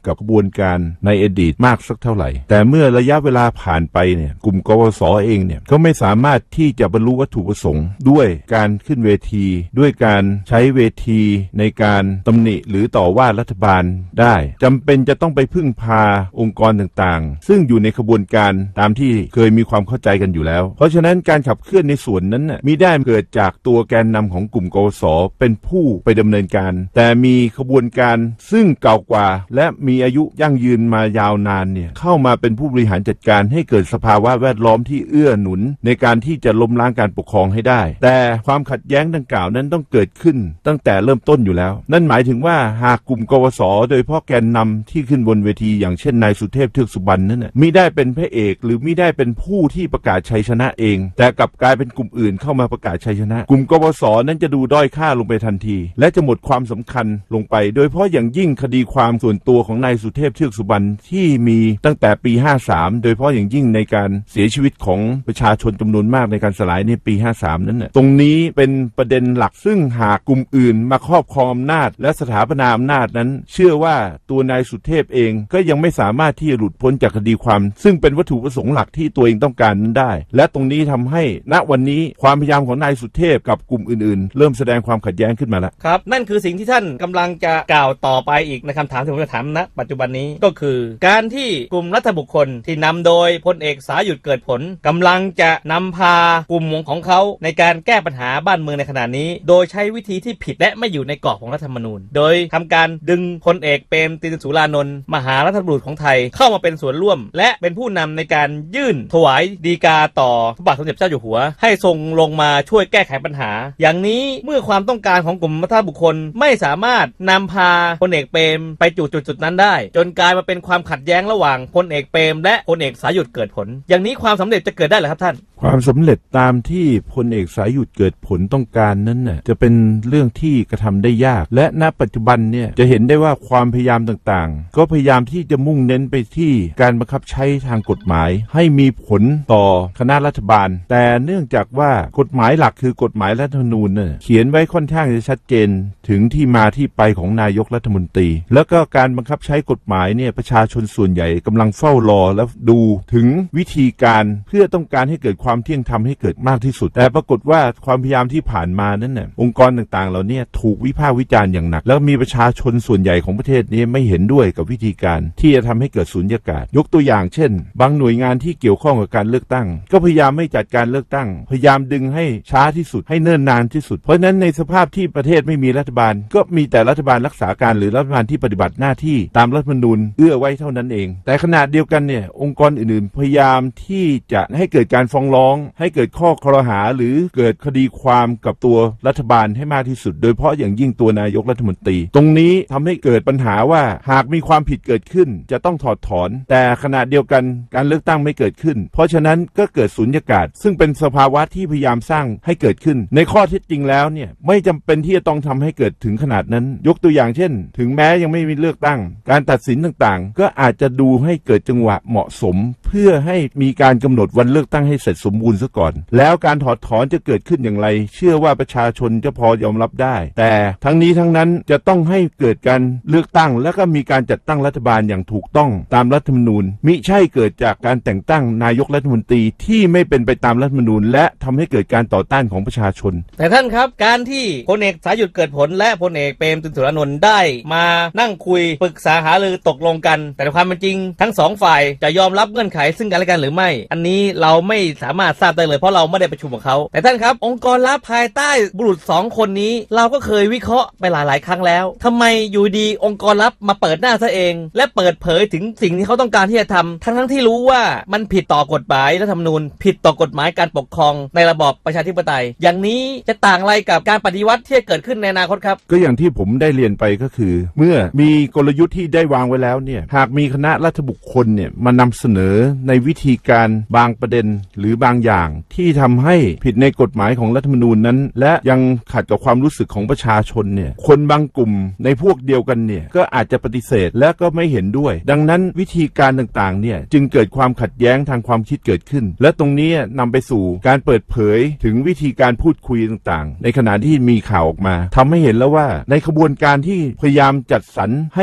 กับกระบวนการในอดีตมากสักเท่าไหร่แต่เมื่อระยะเวลาผ่านไปเนี่ยกลุ่มกปส.เองเนี่ยก็ไม่สามารถที่จะบรรลุวัตถุประสงค์ด้วยการขึ้นเวทีด้วยการใช้เวทีในการตำหนิหรือต่อว่ารัฐบาลได้จำเป็นจะต้องไปพึ่งพาองค์กรต่างๆซึ่งอยู่ในขบวนการตามที่เคยมีความเข้าใจกันอยู่แล้วเพราะฉะนั้นการขับเคลื่อนในส่วนนั้นมิได้เกิดจากตัวแกนนำของกลุ่มกปส.เป็นผู้ไปดำเนินการแต่มีขบวนการซึ่งเก่ากว่าและมีอายุยั่งยืนมายาวนานเนี่ยเข้ามาเป็นผู้บริหารจัดการให้เกิดสภาวะแวดล้อมที่เอื้อหนุนในการที่จะล้มล้างการปกครองให้ได้แต่ความขัดแย้งดังกล่าวนั้นต้องเกิดขึ้นตั้งแต่เริ่มต้นอยู่แล้วนั่นหมายถึงว่าหากกลุ่มกปส.โดยเฉพาะแกนนำที่ขึ้นบนเวทีอย่างเช่นนายสุเทพเทือกสุบรรณนั้นมิได้เป็นพระเอกหรือมิได้เป็นผู้ที่ประกาศชัยชนะเองแต่กลับกลายเป็นกลุ่มอื่นเข้ามาประกาศชัยชนะกลุ่มกปส.นั้นจะดูด้อยค่าลงไปทันทีและจะหมดความสำคัญลงไปโดยเฉพาะอย่างยิ่งคดีความส่วนตัวของนายสุเทพเทือกสุบรรณที่มีตั้งแต่ปี53โดยเฉพาะอย่างยิ่งในการเสียชีวิตของประชาชนจำนวนมากในการสลายในปี53นั้นตรงนี้เป็นประเด็นหลักซึ่งหากกลุ่มอื่นมาครอบครองอำนาจและสถาปนาอำนาจนั้นเชื่อว่าตัวนายสุเทพเองก็ยังไม่สามารถที่จะหลุดพ้นจากคดีความซึ่งเป็นวัตถุประสงค์หลักที่ตัวเองต้องการนั้นได้และตรงนี้ทำให้ณวันนี้ความพยายามของนายสุเทพกับกลุ่มอื่นๆเริ่มแสดงความขัดแย้งขึ้นมาแล้วครับนั่นคือสิ่งที่ท่านกำลังจะกล่าวต่อไปอีกในคำถามที่ผมจะถามณปัจจุบันนี้ก็คือการที่กลุ่มรัฐบุคคลที่นำโดยพลเอกสายุทธเกิดผลกำลังจะนำพากลุ่มของเขาในการแก้ปัญหาบ้านเมืองในขณะนี้โดยใช้วิธีที่ผิดและไม่อยู่ในกรอบของรัฐธรรมนูญโดยทำการดึงพลเอกเปรมติณ สุรานนท์มหารัฐบุรุษของไทยเข้ามาเป็นส่วนร่วมและเป็นผู้นำในการยื่นถวายฎีกาต่อพระบาทสมเด็จเจ้าอยู่หัวให้ทรงลงมาช่วยแก้ไขปัญหาอย่างนี้เมื่อความต้องการของกลุ่มรัฐบุคคลไม่สามารถนำพาพลเอกเปรมไปจุดนั้นได้จนกลายมาเป็นความขัดแย้งระหว่างพลเอกเปรมและพลเอกสายุทธเกิดผลอย่างนี้ความสำเร็จจะเกิดได้หรือครับท่านความสำเร็จตามที่พลเอกสายุทธเกิดผลต้องการนั้นน่ะจะเป็นเรื่องที่กระทำได้ยากและณปัจจุบันเนี่ยจะเห็นได้ว่าความพยายามต่างๆก็พยายามที่จะมุ่งเน้นไปที่การบังคับใช้ทางกฎหมายให้มีผลต่อคณะรัฐบาลแต่เนื่องจากว่ากฎหมายหลักคือกฎหมายรัฐธรรมนูญเนี่ยเขียนไว้ค่อนข้างจะชัดเจนถึงที่มาที่ไปของนายกรัฐมนตรีแล้วก็การบังคับใช้กฎหมายเนี่ยประชาชนส่วนใหญ่กำลังเฝ้ารอและดูถึงวิธีการเพื่อต้องการให้เกิดความเที่ยงธรรมให้เกิดมากที่สุดแต่ปรากฏว่าความพยายามที่ผ่านมานั้นน่ะองค์กรต่างๆเหล่านี้ถูกวิพากษ์วิจารณ์อย่างหนักแล้วมีประชาชนส่วนใหญ่ของประเทศนี้ไม่เห็นด้วยกับวิธีการที่จะทำให้เกิดสุญญากาศยกตัวอย่างเช่นบางหน่วยงานที่เกี่ยวข้องกับการเลือกตั้งก็พยายามไม่จัดการเลือกตั้งพยายามดึงให้ช้าที่สุดให้เนิ่นนานที่สุดเพราะฉะนั้นในสภาพที่ประเทศไม่มีรัฐบาลก็มีแต่รัฐบาลรักษาการหรือรัฐบาลที่ปฏิบัติหน้าที่ตามรัฐธรรมนูญเอื้อไว้เท่านั้นเองแต่ขณะเดียวกันเนี่ยองค์กรอื่นๆพยายามที่จะให้เกิดการฟ้องร้องให้เกิดข้อกล่าวหาหรือเกิดคดีความกับตัวรัฐบาลให้มากที่สุดโดยเฉพาะอย่างยิ่งตัวนายกรัฐมนตรีตรงนี้ทำให้เกิดปัญหาว่าหากมีความผิดเกิดขึ้นจะต้องถอดถอนแต่ขณะเดียวกันการเลือกตั้งไม่เกิดขึ้นเพราะฉะนั้นก็เกิดสุญญากาศซึ่งเป็นสภาวะที่พยายามสร้างให้เกิดขึ้นในข้อเท็จจริงแล้วเนี่ยไม่จำเป็นที่จะต้องทำให้เกิดถึงขนาดนั้นยกตัวอย่างเช่นถึงแม้ยังไม่มีเลือกตั้งการตัดสินต่างๆก็อาจจะดูให้เกิดจังหวะเหมาะสมเพื่อให้มีการกำหนดวันเลือกตั้งให้เสร็จสมบูรณ์ซะก่อนแล้วการถอดถอนจะเกิดขึ้นอย่างไรเชื่อว่าประชาชนจะพอยอมรับได้แต่ทั้งนี้ทั้งนั้นจะต้องให้เกิดการเลือกตั้งและก็มีการจัดตั้งรัฐบาลอย่างถูกต้องตามรัฐธรรมนูญมิใช่เกิดจากการแต่งตั้งนายกรัฐมนตรีที่ไม่เป็นไปตามรัฐธรรมนูญและทำให้เกิดการต่อต้านของประชาชนแต่ท่านครับการที่พลเอกสายุทธเกิดผลและพลเอกเปรมติณ สุรานนท์ได้มานั่งคุยปรึกษาหารือตกลงกันแต่ในความเป็นจริงทั้งสองฝ่ายจะยอมรับเงื่อนไขซึ่งกันและกันหรือไม่อันนี้เราไม่สามารถทราบได้เลยเพราะเราไม่ได้ประชุมกับเขาแต่ท่านครับองค์กรลับภายใต้บุรุษ2คนนี้เราก็เคยวิเคราะห์ไปหลายๆครั้งแล้วทำไมอยู่ดีองค์กรลับมาเปิดหน้าซะเองและเปิดเผยถึงสิ่งที่เขาต้องการที่จะทำทั้งที่รู้ว่ามันผิดต่อกฎหมายรัฐธรรมนูญผิดต่อกฎหมายการปกครองในระบอบประชาธิปไตยอย่างนี้จะต่างอะไรกับการปฏิวัติที่จะเกิดขึ้นในอนาคตครับก็อย่างที่ผมได้เรียนไปก็คือเมื่อมีกลยุทธ์ที่ได้วางไว้แล้วเนี่ยหากมีคณะรัฐบุคคลเนี่ยมานำเสนอในวิธีการบางประเด็นหรือบางอย่างที่ทำให้ผิดในกฎหมายของรัฐธรรมนูญนั้นและยังขัดกับความรู้สึกของประชาชนเนี่ยคนบางกลุ่มในพวกเดียวกันเนี่ยก็อาจจะปฏิเสธและก็ไม่เห็นด้วยดังนั้นวิธีการต่างๆเนี่ยจึงเกิดความขัดแย้งทางความคิดเกิดขึ้นและตรงนี้นำไปสู่การเปิดเผยถึงวิธีการพูดคุยต่างๆในขณะที่มีข่าวออกมาทำให้เห็นแล้วว่าในขบวนการที่พยายามจัดสรรให้เกิดสุ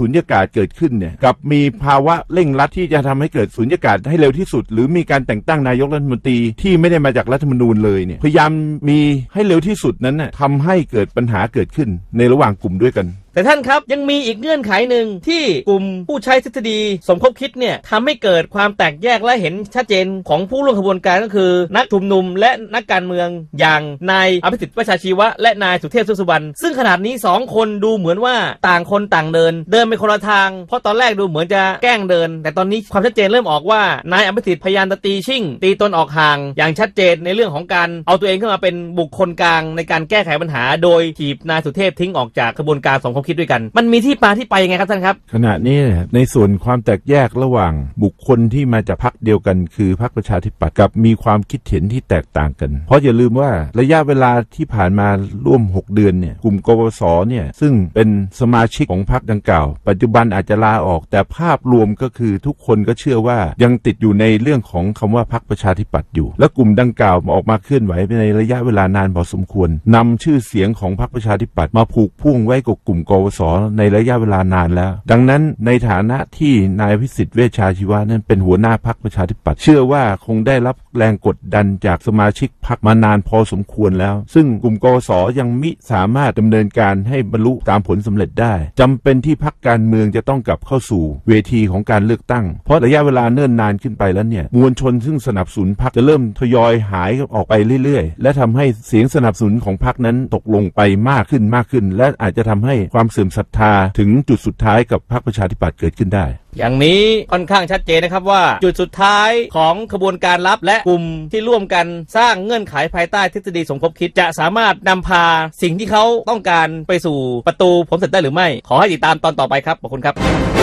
สุญญากาศเกิดขึ้นเนี่ยกับมีภาวะเร่งรัดที่จะทำให้เกิดสุญญากาศให้เร็วที่สุดหรือมีการแต่งตั้งนายกรัฐมนตรีที่ไม่ได้มาจากรัฐธรรมนูญเลยเนี่ยพยายามมีให้เร็วที่สุดนั้นน่ะทำให้เกิดปัญหาเกิดขึ้นในระหว่างกลุ่มด้วยกันแต่ท่านครับยังมีอีกเงื่อนไขหนึ่งที่กลุ่มผู้ใช้ทฤษฎีสมคบคิดเนี่ยทำให้เกิดความแตกแยกและเห็นชัดเจนของผู้ร่วมขบวนการก็คือนักชุมนุมและนักการเมืองอย่างนายอภิสิทธิ์ประชาชีวะและนายสุเทพสุวรรณซึ่งขนาดนี้2คนดูเหมือนว่าต่างคนต่างเดินไปคนละทางเพราะตอนแรกดูเหมือนจะแกล้งเดินแต่ตอนนี้ความชัดเจนเริ่มออกว่านายอภิสิทธิ์พยายามจะตีชิ่งตีตนออกห่างอย่างชัดเจนในเรื่องของการเอาตัวเองขึ้นมาเป็นบุคคลกลางในการแก้ไขปัญหาโดยถีบนายสุเทพทิ้งออกจากขบวนการสมคบคิดด้วยกันมันมีที่มาที่ไปยังไงครับท่านครับขณะนี้ในส่วนความแตกแยกระหว่างบุคคลที่มาจากพรรคเดียวกันคือพรรคประชาธิปัตย์กับมีความคิดเห็นที่แตกต่างกันเพราะอย่าลืมว่าระยะเวลาที่ผ่านมาร่วม6เดือนเนี่ยกลุ่มกปสเนี่ยซึ่งเป็นสมาชิกของพรรคดังกล่าวปัจจุบันอาจจะลาออกแต่ภาพรวมก็คือทุกคนก็เชื่อว่ายังติดอยู่ในเรื่องของคำว่าพรรคประชาธิปัตย์อยู่และกลุ่มดังกล่าวออกมาเคลื่อนไหวในระยะเวลานานพอสมควรนำชื่อเสียงของพรรคประชาธิปัตย์มาผูกพ่วงไว้กับกลุ่มกปสในระยะเวลานานแล้วดังนั้นในฐานะที่นายพิสิทธิ์เวชชาชีวะนั้นเป็นหัวหน้าพรรคประชาธิปัตย์เชื่อว่าคงได้รับแรงกดดันจากสมาชิกพรรคมานานพอสมควรแล้วซึ่งกลุ่มกปสยังมิสามารถดำเนินการให้บรรลุตามผลสำเร็จได้จำเป็นที่พรรคการเมืองจะต้องกลับเข้าสู่เวทีของการเลือกตั้งเพราะระยะเวลาเนิ่นนานขึ้นไปแล้วเนี่ยมวลชนซึ่งสนับสนุนพรรคจะเริ่มทยอยหายออกไปเรื่อยๆและทำให้เสียงสนับสนุนของพรรคนั้นตกลงไปมากขึ้นและอาจจะทำให้ความเสื่อมศรัทธาถึงจุดสุดท้ายกับพรรคประชาธิปัตย์เกิดขึ้นได้อย่างนี้ค่อนข้างชัดเจนนะครับว่าจุดสุดท้ายของขบวนการลับและกลุ่มที่ร่วมกันสร้างเงื่อนไขภายใต้ทฤษฎีสมคบคิดจะสามารถนำพาสิ่งที่เขาต้องการไปสู่ประตูผลสำเร็จได้หรือไม่ขอให้ติดตามตอนต่อไปครับขอบคุณครับ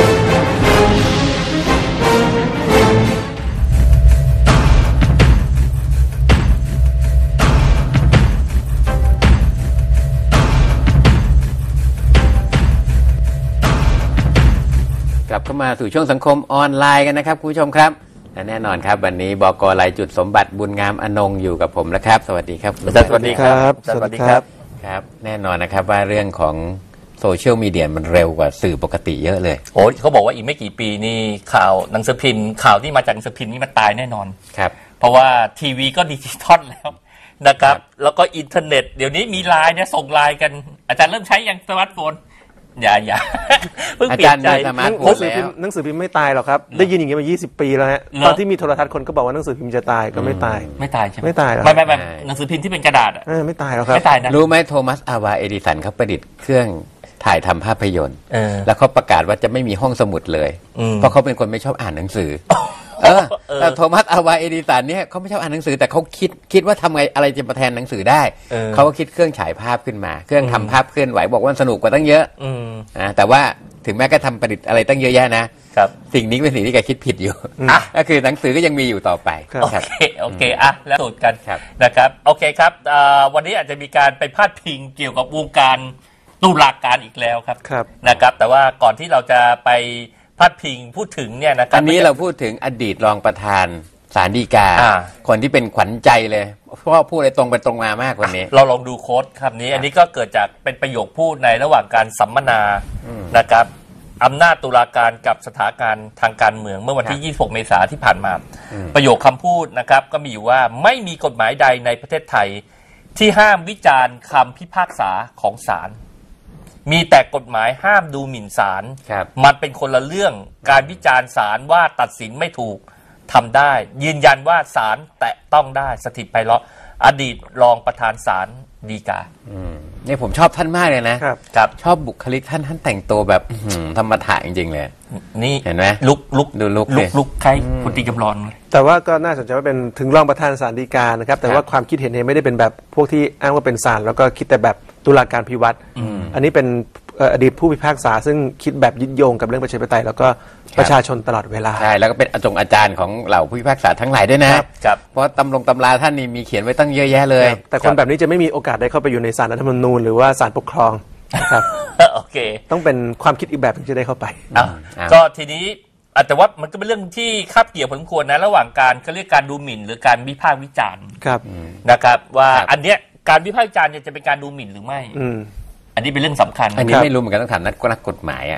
กลับเข้ามาสู่ช่วงสังคมออนไลน์กันนะครับคุณผู้ชมครับและแน่นอนครับวันนี้บก.รายจุดสมบัติบุญงามอนงอยู่กับผมแล้วครับสวัสดีครับสวัสดีครับสวัสดีครับครับแน่นอนนะครับว่าเรื่องของโซเชียลมีเดียมันเร็วกว่าสื่อปกติเยอะเลยโอ้เขาบอกว่าอีกไม่กี่ปีนี่ข่าวหนังสือพิมพ์ข่าวที่มาจากหนังสือพิมพ์นี่มันตายแน่นอนครับเพราะว่าทีวีก็ดิจิตอลแล้วนะครับแล้วก็อินเทอร์เน็ตเดี๋ยวนี้มีไลน์เนี่ยส่งไลน์กันอาจารย์เริ่มใช้ยังสมาร์ทโฟนอย่าเพิ่งเปลี่ยนใจหนังสือพิมพ์ไม่ตายหรอกครับได้ยินอย่างนี้มา20 ปีแล้วฮะตอนที่มีโทรทัศน์คนก็บอกว่าหนังสือพิมพ์จะตายก็ไม่ตายใช่ไหมไม่ตายหรอกไม่หนังสือพิมพ์ที่เป็นกระดาษไม่ตายหรอกครับไม่ตายนะรู้ไหมโทมัสอาวาเอดิสันเขาประดิษฐ์เครื่องถ่ายทำภาพยนตร์แล้วเขาประกาศว่าจะไม่มีห้องสมุดเลยเพราะเขาเป็นคนไม่ชอบอ่านหนังสือแต่โทมัสอาวาเอดิสันเนี่ยเขาไม่ชอบอ่านหนังสือแต่เขาคิดว่าทำไงอะไรจะมาแทนหนังสือได้เขาก็คิดเครื่องฉายภาพขึ้นมาเครื่องทำภาพเคลื่อนไหวบอกว่าสนุกกว่าตั้งเยอะแต่ว่าถึงแม้ก็ทำประดิษฐ์อะไรตั้งเยอะแยะนะครับสิ่งนี้เป็นสิ่งที่แกคิดผิดอยู่ก็คือหนังสือก็ยังมีอยู่ต่อไปโอเคแล้วสูตรกันนะครับโอเคครับวันนี้อาจจะมีการไปพาดพิงเกี่ยวกับวงการตุลาการอีกแล้วครับนะครับแต่ว่าก่อนที่เราจะไปพาดพิงพูดถึงเนี่ยนะครับอันนี้เราพูดถึงอดีตรองประธานศาลฎีกาคนที่เป็นขวัญใจเลยเพราะพูดอะไรตรงไปตรงมามากกว่านี้เราลองดูโค้ดคำนี้อันนี้ก็เกิดจากเป็นประโยคพูดในระหว่างการสัมมนานะครับอำนาจตุลาการกับสถานการณ์ทางการเมืองเมื่อวันที่26 เมษายนที่ผ่านมาประโยคคำพูดนะครับก็มีอยู่ว่าไม่มีกฎหมายใดในประเทศไทยที่ห้ามวิจารณ์คำพิพากษาของศาลมีแต่กฎหมายห้ามดูหมิ่นศาลมันเป็นคนละเรื่องการวิจารณ์ศาลว่าตัดสินไม่ถูกทำได้ยืนยันว่าศาลแตะต้องได้สถิตไพเราะอดีตรองประธานศาลฎีกาเนี่ยผมชอบท่านมากเลยนะครับชอบบุคลิกท่านแต่งตัวแบบธรรมะจริงๆเลยนี่เห็นไหมลุกดูลุกใครคนตีกำลอนแต่ว่าก็น่าสนใจว่าเป็นถึงรองประธานศาลฎีกานะครับแต่ว่าความคิดเห็นเนี่ยไม่ได้เป็นแบบพวกที่อ้างว่าเป็นศาลแล้วก็คิดแต่แบบตุลาการพิวัตรอันนี้เป็นอดีตผู้พิพากษาซึ่งคิดแบบยึดโยงกับเรื่องประชาธิปไตยแล้วก็ประชาชนตลอดเวลาใช่แล้วก็เป็นอาจารย์ของเหล่าผู้พิพากษาทั้งหลายด้วยนะเพราะตำราท่านนี่มีเขียนไว้ตั้งเยอะแยะเลยแต่คนแบบนี้จะไม่มีโอกาสได้เข้าไปอยู่ในศาลรัฐธรรมนูญหรือว่าศาลปกครองครับโอเคต้องเป็นความคิดอีกแบบถึงจะได้เข้าไปก็ทีนี้แต่ว่ามันก็เป็นเรื่องที่คาบเกี่ยวพอสมควรนะระหว่างการเขาเรียกการดูหมิ่นหรือการวิพากษ์วิจารณ์นะครับว่าอันเนี้ยการวิพากษ์วิจารณ์จะเป็นการดูหมิ่นหรือไม่อันนี้เป็นเรื่องสำคัญอันนี้ไม่รู้เหมือนกันต้องถามนักกฎหมาย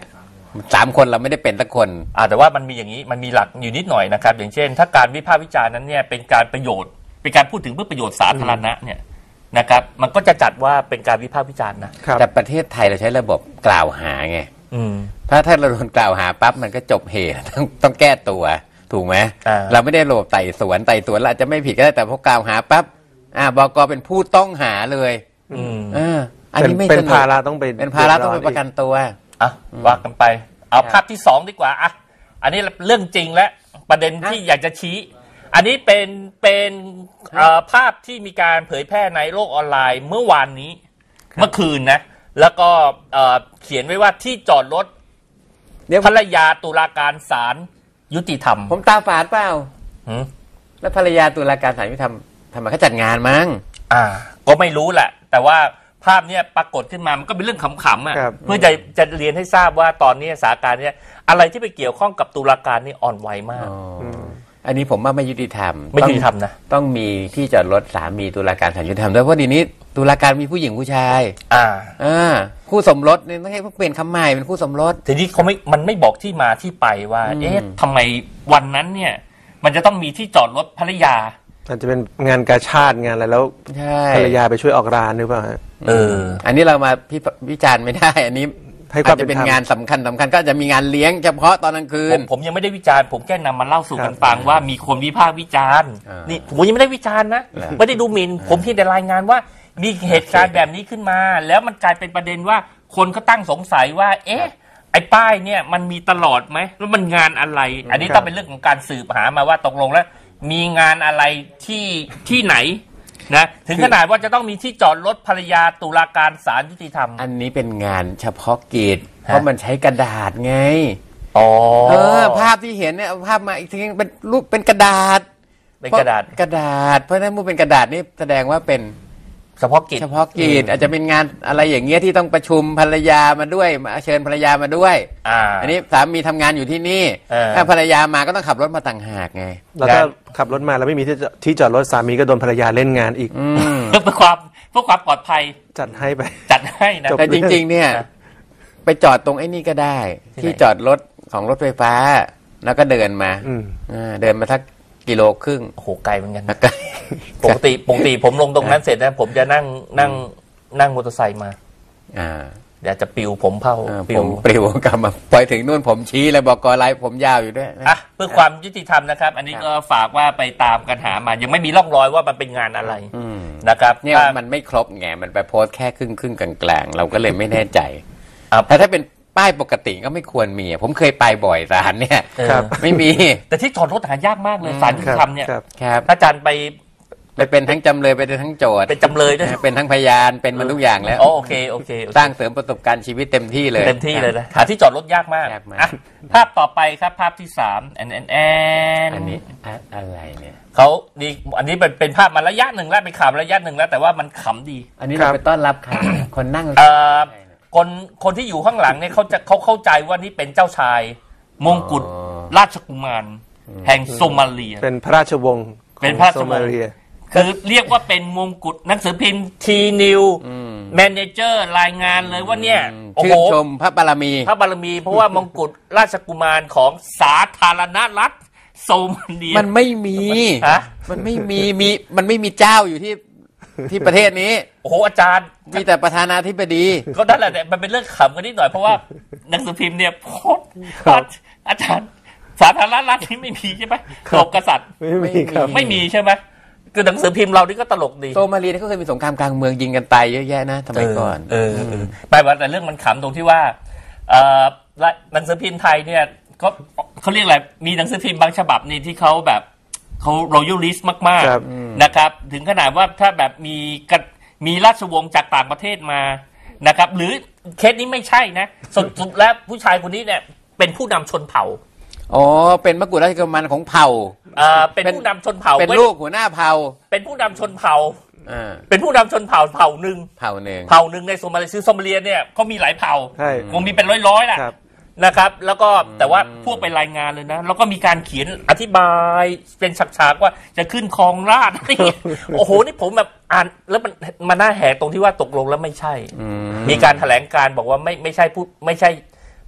3 คนเราไม่ได้เป็นสักคนแต่ว่ามันมีอย่างนี้มันมีหลักอยู่นิดหน่อยนะครับอย่างเช่นถ้าการวิพากษ์วิจารณ์นั้นเนี่ยเป็นการประโยชน์เป็นการพูดถึงเพื่อประโยชน์สาธารณะเนี่ยนะครับมันก็จะจัดว่าเป็นการวิพากษ์วิจารณ์นะแต่ประเทศไทยเราใช้ระบบกล่าวหาไงถ้าเราโดนกล่าวหาปั๊บมันก็จบเหตุต้องแก้ตัวถูกไหมเราไม่ได้ระบบไต่สวนเราอาจจะไม่ผิดก็ได้แต่พอกล่าวหาปั๊บก.เป็นผู้ต้องหาเลยอันนี้ไม่เป็นภาระต้องเป็นภาระต้องไปประกันตัวว่ากันไปเอาภาพที่2ดีกว่าอันนี้เรื่องจริงและประเด็นที่อยากจะชี้อันนี้เป็นภาพที่มีการเผยแพร่ในโลกออนไลน์เมื่อวานนี้เมื่อคืนนะแล้วก็เขียนไว้ว่าที่จอดรถภรรยาตุลาการศาลยุติธรรมผมตาฝาดเปล่าแล้วภรรยาตุลาการศาลยุติธรรมทำไมเขาจัดงานมั้งก็ไม่รู้แหละแต่ว่าภาพนี้ปรากฏขึ้นมามันก็เป็นเรื่องขำๆเพื่อจะเรียนให้ทราบว่าตอนนี้สถานการณ์นี้อะไรที่ไปเกี่ยวข้องกับตุลาการนี่อ่อนไหวมากอันนี้ผมว่าไม่ยุติธรรมไม่ยุติธรรมนะต้องมีที่จอดรถสามีตุลาการศาลยุติธรรมด้วยเพราะดีนี้ตุลาการมีผู้หญิงผู้ชายคู่สมรสเนี่ยต้องให้เปลี่ยนคำใหม่เป็นคู่สมรสทีนี้มันไม่บอกที่มาที่ไปว่าทำไมวันนั้นเนี่ยมันจะต้องมีที่จอดรถภรรยาอาจจะเป็นงานกาชาดงานอะไรแล้วภรรยาไปช่วยออกร้านหรือเปล่าอันนี้เรามาวิจารณ์ไม่ได้อันนี้อาจจะเป็นงานสำคัญก็จะมีงานเลี้ยงเฉพาะตอนกลางคืนผมยังไม่ได้วิจารณ์ผมแค่นำมาเล่าสู่กันฟังว่ามีคนวิพากษ์วิจารณ์นี่ผมยังไม่ได้วิจารณ์นะไม่ได้ดูหมิ่นผมเพียงแต่รายงานว่ามีเหตุการณ์แบบนี้ขึ้นมาแล้วมันกลายเป็นประเด็นว่าคนก็ตั้งสงสัยว่าไอ้ป้ายเนี่ยมันมีตลอดไหมแล้วมันงานอะไรอันนี้ต้องเป็นเรื่องของการสืบหามาว่าตกลงแล้วมีงานอะไรที่ไหนนะถึงขนาดว่าจะต้องมีที่จอดรถภรรยาตุลาการศาลยุติธรรมอันนี้เป็นงานเฉพาะกิจเพราะมันใช้กระดาษไงภาพที่เห็นเนี่ยภาพมาอีกทีเป็นรูปเป็นกระดาษเป็นกระดาษเพราะฉะนั้นเมื่อเป็นกระดาษนี่แสดงว่าเป็นเฉพาะกิจอาจจะเป็นงานอะไรอย่างเงี้ยที่ต้องประชุมภรรยามาด้วยมาเชิญภรรยามาด้วยอันนี้สามีทำงานอยู่ที่นี่ถ้าภรรยามาก็ต้องขับรถมาต่างหากไงแล้วถ้าขับรถมาแล้วไม่มีที่จอดรถสามีก็โดนภรรยาเล่นงานอีกเพื่อความปลอดภัยจัดให้ไปนะแต่จริงๆเนี่ยไปจอดตรงไอ้นี่ก็ได้ที่จอดรถของรถไฟฟ้าแล้วก็เดินมาสัก1.5 กิโลโอ้โหไกลเหมือนกันปกติผมลงตรงนั้นเสร็จนะผมจะนั่งมอเตอร์ไซค์มาเดี๋ยวจะปิวผมเผาผมปลิวกลับมาไปถึงนู่นผมชี้เลยบอกกอไลฟ์ผมยาวอยู่ด้วยเพื่อความยุติธรรมนะครับอันนี้ก็ฝากว่าไปตามกันหามายังไม่มีร่องรอยว่ามันเป็นงานอะไรนะครับเนี่ยมันไม่ครบไงมันไปโพสแค่ครึ่งกลางๆเราก็เลยไม่แน่ใจแต่ถ้าเป็นป้ายปกติก็ไม่ควรมีผมเคยไปบ่อยศาลเนี่ยไม่มีแต่ที่จอดรถหายากมากเลยศาลยุติธรรมเนี่ยถ้าอาจารย์ไปเป็นทั้งจำเลยเป็นทั้งโจทย์เป็นจำเลยด้วยเป็นทั้งพยานเป็นมันทุกอย่างแล้วโอเคสร้างเสริมประสบการณ์ชีวิตเต็มที่เลยนะหาที่จอดรถยากมากภาพต่อไปครับภาพที่3อันนี้อะไรเนี่ยเขาดีอันนี้เป็นภาพมาระยะหนึ่งแล้วเป็นข่าวระยะหนึ่งแล้วแต่ว่ามันขำดีอันนี้เราไปต้อนรับคนนั่งคนที่อยู่ข้างหลังเนี่ยเขาเข้าใจว่านี่เป็นเจ้าชายมงกุฎราชกุมารแห่งโซมาเลียเป็นพระราชวงศ์เป็นพระราชวงศ์คือเรียกว่าเป็นมงกุฎหนังสือพิมพ์ทีนิวแมเนเจอร์รายงานเลยว่าเนี่ยชื่นชมพระบารมีเพราะว่ามงกุฎราชกุมารของสาธารณรัฐโซมาเลียมันไม่มีมันไม่มีเจ้าอยู่ที่ประเทศนี้โอ้โหอาจารย์มีแต่ประธานาธิบดีก็นั่นแหละมันเป็นเรื่องขำกันนิดหน่อยเพราะว่าหนังสือพิมพ์เนี่ยโพสอาจารย์สาธารณรัฐที่ไม่มีใช่ไหมตบกษัตริย์ไม่มีใช่ไหมคือหนังสือพิมพ์เรานี่ก็ตลกดีโซมาเลียเขาเคยมีสงครามกลางเมืองยิงกันตายเยอะแยะนะทำไมก่อนไม่ว่าแต่เรื่องมันขำตรงที่ว่าหนังสือพิมพ์ไทยเนี่ยเขาเรียกอะไรมีหนังสือพิมพ์บางฉบับนี่ที่เขาแบบเขาroyalist มากๆนะครับถึงขนาดว่าถ้าแบบมีราชวงศ์จากต่างประเทศมานะครับหรือเคสนี้ไม่ใช่นะสุดแล้วผู้ชายคนนี้เนี่ยเป็นผู้นำชนเผ่าเป็นมกุฎราชกุมารของเผ่าเป็นผู้นำชนเผ่าเป็นลูกหัวหน้าเผ่าเป็นผู้นำชนเผ่าเป็นผู้นำชนเผ่าหนึ่งในโซมาเลียโซมาเลียเนี่ยเขามีหลายเผ่าคงมีเป็นร้อยๆแหละนะครับแล้วก็แต่ว่าพวกไปรายงานเลยนะแล้วก็มีการเขียนอธิบายเป็นฉากๆว่าจะขึ้นครองราชย์โอ้โหนี่ผมแบบอ่านแล้วมันน่าแหกตรงที่ว่าตกลงแล้วไม่ใช่มีการแถลงการบอกว่าไม่ใช่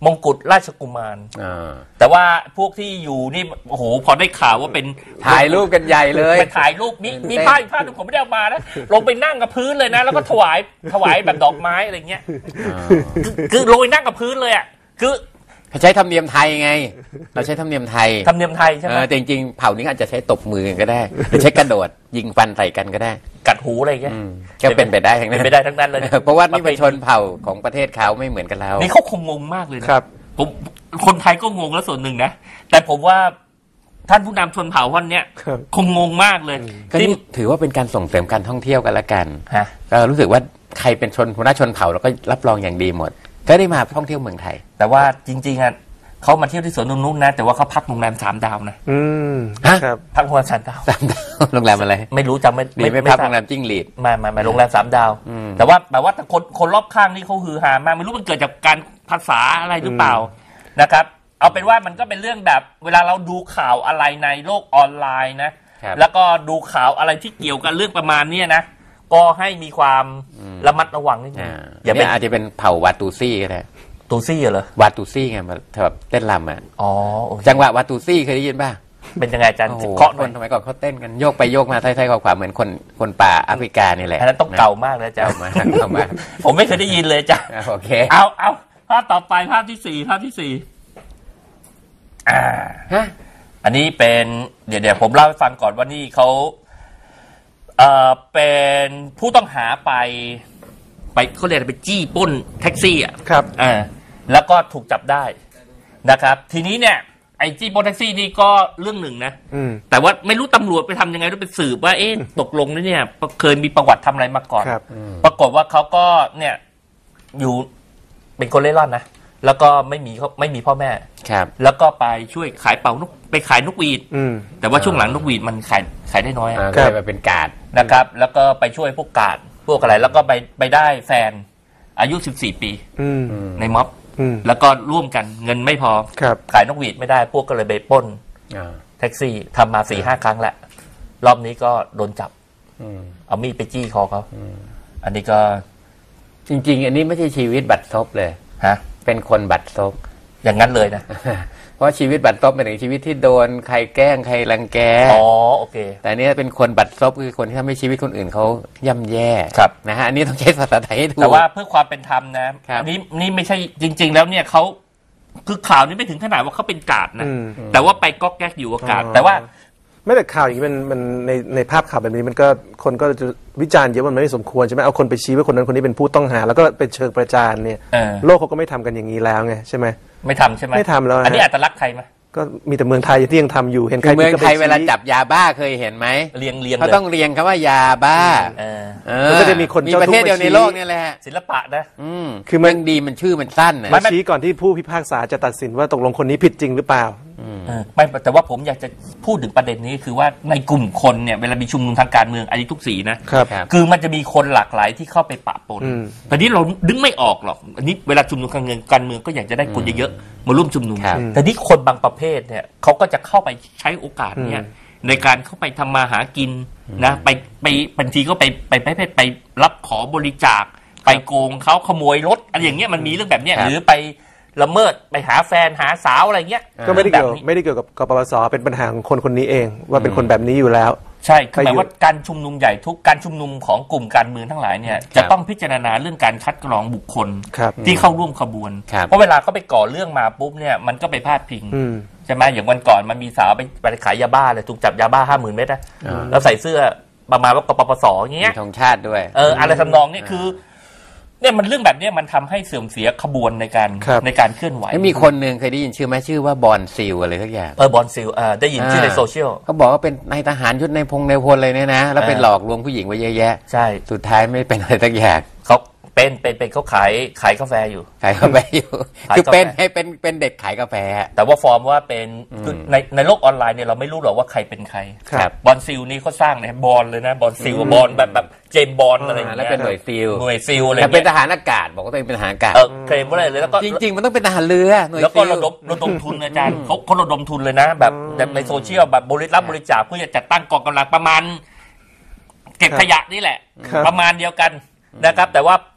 มงกุฎราชกุมารแต่ว่าพวกที่อยู่นี่โอ้โหพอได้ข่าวว่าเป็นถ่ายรูปกันใหญ่เลยไปถ่ายรูปมีภาพอีกภาพนึงผมไม่ได้เอามานะลงไปนั่งกับพื้นเลยนะแล้วก็ถวายแบบดอกไม้อะไรเงี้ยคือลงไปนั่งกับพื้นเลยอ่ะคือใช้ธรรมเนียมไทยไงเราใช้ธรรมเนียมไทยใช่ไหมแต่จริงๆเผ่านี้อาจจะใช้ตบมือกันก็ได้หรือใช้กระโดดยิงฟันใส่กันก็ได้กัดหูอะไรเงี้ยก็เป็นไปได้ทั้งนั้นเป็นไปได้ทั้งนั้นเลยเพราะว่านี่เป็นชนเผ่าของประเทศเขาไม่เหมือนกันเรานี่เขาคงงงมากเลยนะครับผมคนไทยก็งงแล้วส่วนหนึ่งนะแต่ผมว่าท่านผู้นำชนเผ่าวันเนี้ยคงงงมากเลยก็นี่ถือว่าเป็นการส่งเสริมการท่องเที่ยวกันละกันก็รู้สึกว่าใครเป็นหัวหน้าชนเผ่าเราก็รับรองอย่างดีหมดก็ได้มาท่องเที่ยวเมืองไทยแต่ว่าจริงๆอ่ะเขามาเที่ยวที่สวนนุ่นๆนะแต่ว่าเขาพักโรงแรม3 ดาวนะครับพักโรงแรม3 ดาวโรงแรมอะไรไม่รู้จำไม่พักโรงแรมจิ้งหรีดไม่โรงแรม3 ดาวแต่ว่าคนรอบข้างนี่เขาฮือฮามากไม่รู้มันเกิดจากการภาษาอะไรหรือเปล่านะครับเอาเป็นว่ามันก็เป็นเรื่องแบบเวลาเราดูข่าวอะไรในโลกออนไลน์นะแล้วก็ดูข่าวอะไรที่เกี่ยวกับเรื่องประมาณนี้นะก็ให้มีความระมัดระวังนิดนึงอย่าเป็นอาจจะเป็นเผ่าวาตูซี่ก็ได้ตูซี่เหรอวาตูซี่ไงมาแบบเต้นรำอ่ะจังหวะวาตูซี่เคยได้ยินป่ะเป็นยังไงอาจารย์เคาะคนสมัยก่อนเขาเต้นกันโยกไปโยกมาไทยๆขวาเหมือนคนป่าแอฟริกานี่แหละอันนั้นต้องเก่ามากเลยอาจารย์ผมไม่เคยได้ยินเลยอาจารย์โอเคเอาภาพต่อไปภาพที่4อันนี้เป็นเดี๋ยวผมเล่าให้ฟังก่อนว่านี่เขาเป็นผู้ต้องหาไปเขาเรียกไปจี้ปล้นแท็กซี่อ่ะครับแล้วก็ถูกจับได้นะครับทีนี้เนี่ยไอ้จี้ปล้นแท็กซี่นี่ก็เรื่องหนึ่งนะแต่ว่าไม่รู้ตำรวจไปทำยังไงต้องไปสืบว่าตกลงเนี่ยเคยมีประวัติทำอะไรมาก่อนปรากฏว่าเขาก็เนี่ยอยู่เป็นคนเล่ร่อนนะแล้วก็ไม่มีพ่อแม่แล้วก็ไปช่วยขายเป่านกไปขายนกหวีดแต่ว่าช่วงหลังนกหวีดมันขายได้น้อยก็เลยมาเป็นกาดนะครับแล้วก็ไปช่วยพวกกาดพวกอะไรแล้วก็ไปได้แฟนอายุ14 ปีในม็อบแล้วก็ร่วมกันเงินไม่พอขายนกหวีดไม่ได้พวกก็เลยไปปล้นแท็กซี่ทำมา 4-5 ครั้งแหละรอบนี้ก็โดนจับเอามีดไปจี้คอเขาอันนี้ก็จริงๆอันนี้ไม่ใช่ชีวิตบัตรซบเลยเป็นคนบัตรซบอย่างนั้นเลยนะเพราะชีวิตบัตรซบเป็นชีวิตที่โดนใครแกล้งใครรังแกโอเคแต่นี่เป็นคนบัตรซบคือคนที่ทำให้ชีวิตคนอื่นเขาย่ำแย่นะฮะอันนี้ต้องใช้ภาษาไทยให้ถูกแต่ว่าเพื่อความเป็นธรรมนะนี่ไม่ใช่จริงๆแล้วเนี่ยเขาคือข่าวนี้ไม่ถึงขนาดว่าเขาเป็นกาดนะแต่ว่าไปก๊อกแก๊กอยู่กับกาดแต่ว่าไม่แต่ข่าวอย่างนี้มันในภาพข่าวแบบนี้มันก็คนก็จะวิจารณ์เยอะมันไม่สมควรใช่ไหมเอาคนไปชี้ว่าคนนั้นคนนี้เป็นผู้ต้องหาแล้วก็เป็นเชิงประจานเนี่ยโลกเขาก็ไม่ทำกันอย่างนี้แล้วไงใช่ไหมไม่ทำใช่ไหมไม่ทำแล้วอันนี้อัตลักษณ์ไทยไหมก็มีแต่เมืองไทยที่ยังทำอยู่เห็นใครเมืองไทยเวลาจับยาบ้าเคยเห็นไหมเรียงเขาต้องเรียงคำว่ายาบ้าแล้วก็จะมีคนมีประเทศเดียวในโลกนี่แหละศิลปะนะคือมันดีมันชื่อมันสั้นนะมาชี้ก่อนที่ผู้พิพากษาจะตัดสินว่าตกลงคนนี้ผิดจริงหรือเปล่าไม่แต่ว่าผมอยากจะพูดถึงประเด็นนี้คือว่าในกลุ่มคนเนี่ยเวลามีชุมนุมทางการเมืองอันนี้ทุกสีนะคือมันจะมีคนหลากหลายที่เข้าไปปะปนแต่นี้เราดึงไม่ออกหรอกอันนี้เวลาชุมนุมการเมืองก็อยากจะได้คนเยอะๆมาร่วมชุมนุมแต่นี่คนบางประเภทเนี่ยเขาก็จะเข้าไปใช้โอกาสเนี่ยในการเข้าไปทำมาหากินนะไปบางทีก็ไปรับขอบริจาคไปโกงเขาขโมยรถอะไรอย่างเงี้ยมันมีเรื่องแบบเนี้ยหรือไปละเมิดไปหาแฟนหาสาวอะไรเงี้ยก็ไม่ได้เกี่ยวกับกปปส.เป็นปัญหาของคนนี้เองว่าเป็นคนแบบนี้อยู่แล้วใช่คือหมายว่าการชุมนุมใหญ่ทุกการชุมนุมของกลุ่มการเมืองทั้งหลายเนี่ยจะต้องพิจารณาเรื่องการคัดกรองบุคคลที่เข้าร่วมขบวนเพราะเวลาเขาไปก่อเรื่องมาปุ๊บเนี่ยมันก็ไปพาดพิงใช่ไหมอย่างวันก่อนมันมีสาวไปขายยาบ้าเลยถูกจับยาบ้า 50,000 เม็ดนะแล้วใส่เสื้อประมาณว่ากปปส.อย่างเงี้ยธงชาติด้วยอะไรทำนองนี้คือเนี่ยมันเรื่องแบบนี้มันทำให้เสื่อมเสียขบวนในการเคลื่อนไหวมีคนหนึ่งเคยได้ยินชื่อไหมชื่อว่าบอนซิลอะไรสักอย่างบอนซิลได้ยินชื่อในโซเชียลเขาบอกว่าเป็นนายทหารยศในพงในพลเลยเนี่ยนะแล้วเป็นหลอกลวงผู้หญิงไว้เยอะแยะใช่สุดท้ายไม่เป็นอะไรสักอย่างเขาเป็นเขาขายกาแฟอยู่ขายกาแฟอยู่คือเป็นเด็กขายกาแฟแต่ว่าฟอร์มว่าเป็นในโลกออนไลน์เนี่ยเราไม่รู้หรอกว่าใครเป็นใครบอนซิลนี่เขาสร้างเนี่ยบอลเลยนะบอลซิลบอลแบบเจมบอลอะไรอย่างเงี้ยแล้วเป็นหน่วยซิลอะไรเป็นทหารอากาศบอกว่าตัวเองเป็นทหารอากาศเคลมว่าอะไรเลยแล้วก็จริงๆมันต้องเป็นทหารเรือแล้วก็ระดมทุนอาจารย์เขาระดมทุนเลยนะแบบในโซเชียลแบบบริจาคเพื่อจะจัดตั้งกองกำลังประมาณเก็บขยะนี่แหละประมาณเดียวกันนะครับแต่ว่าพอ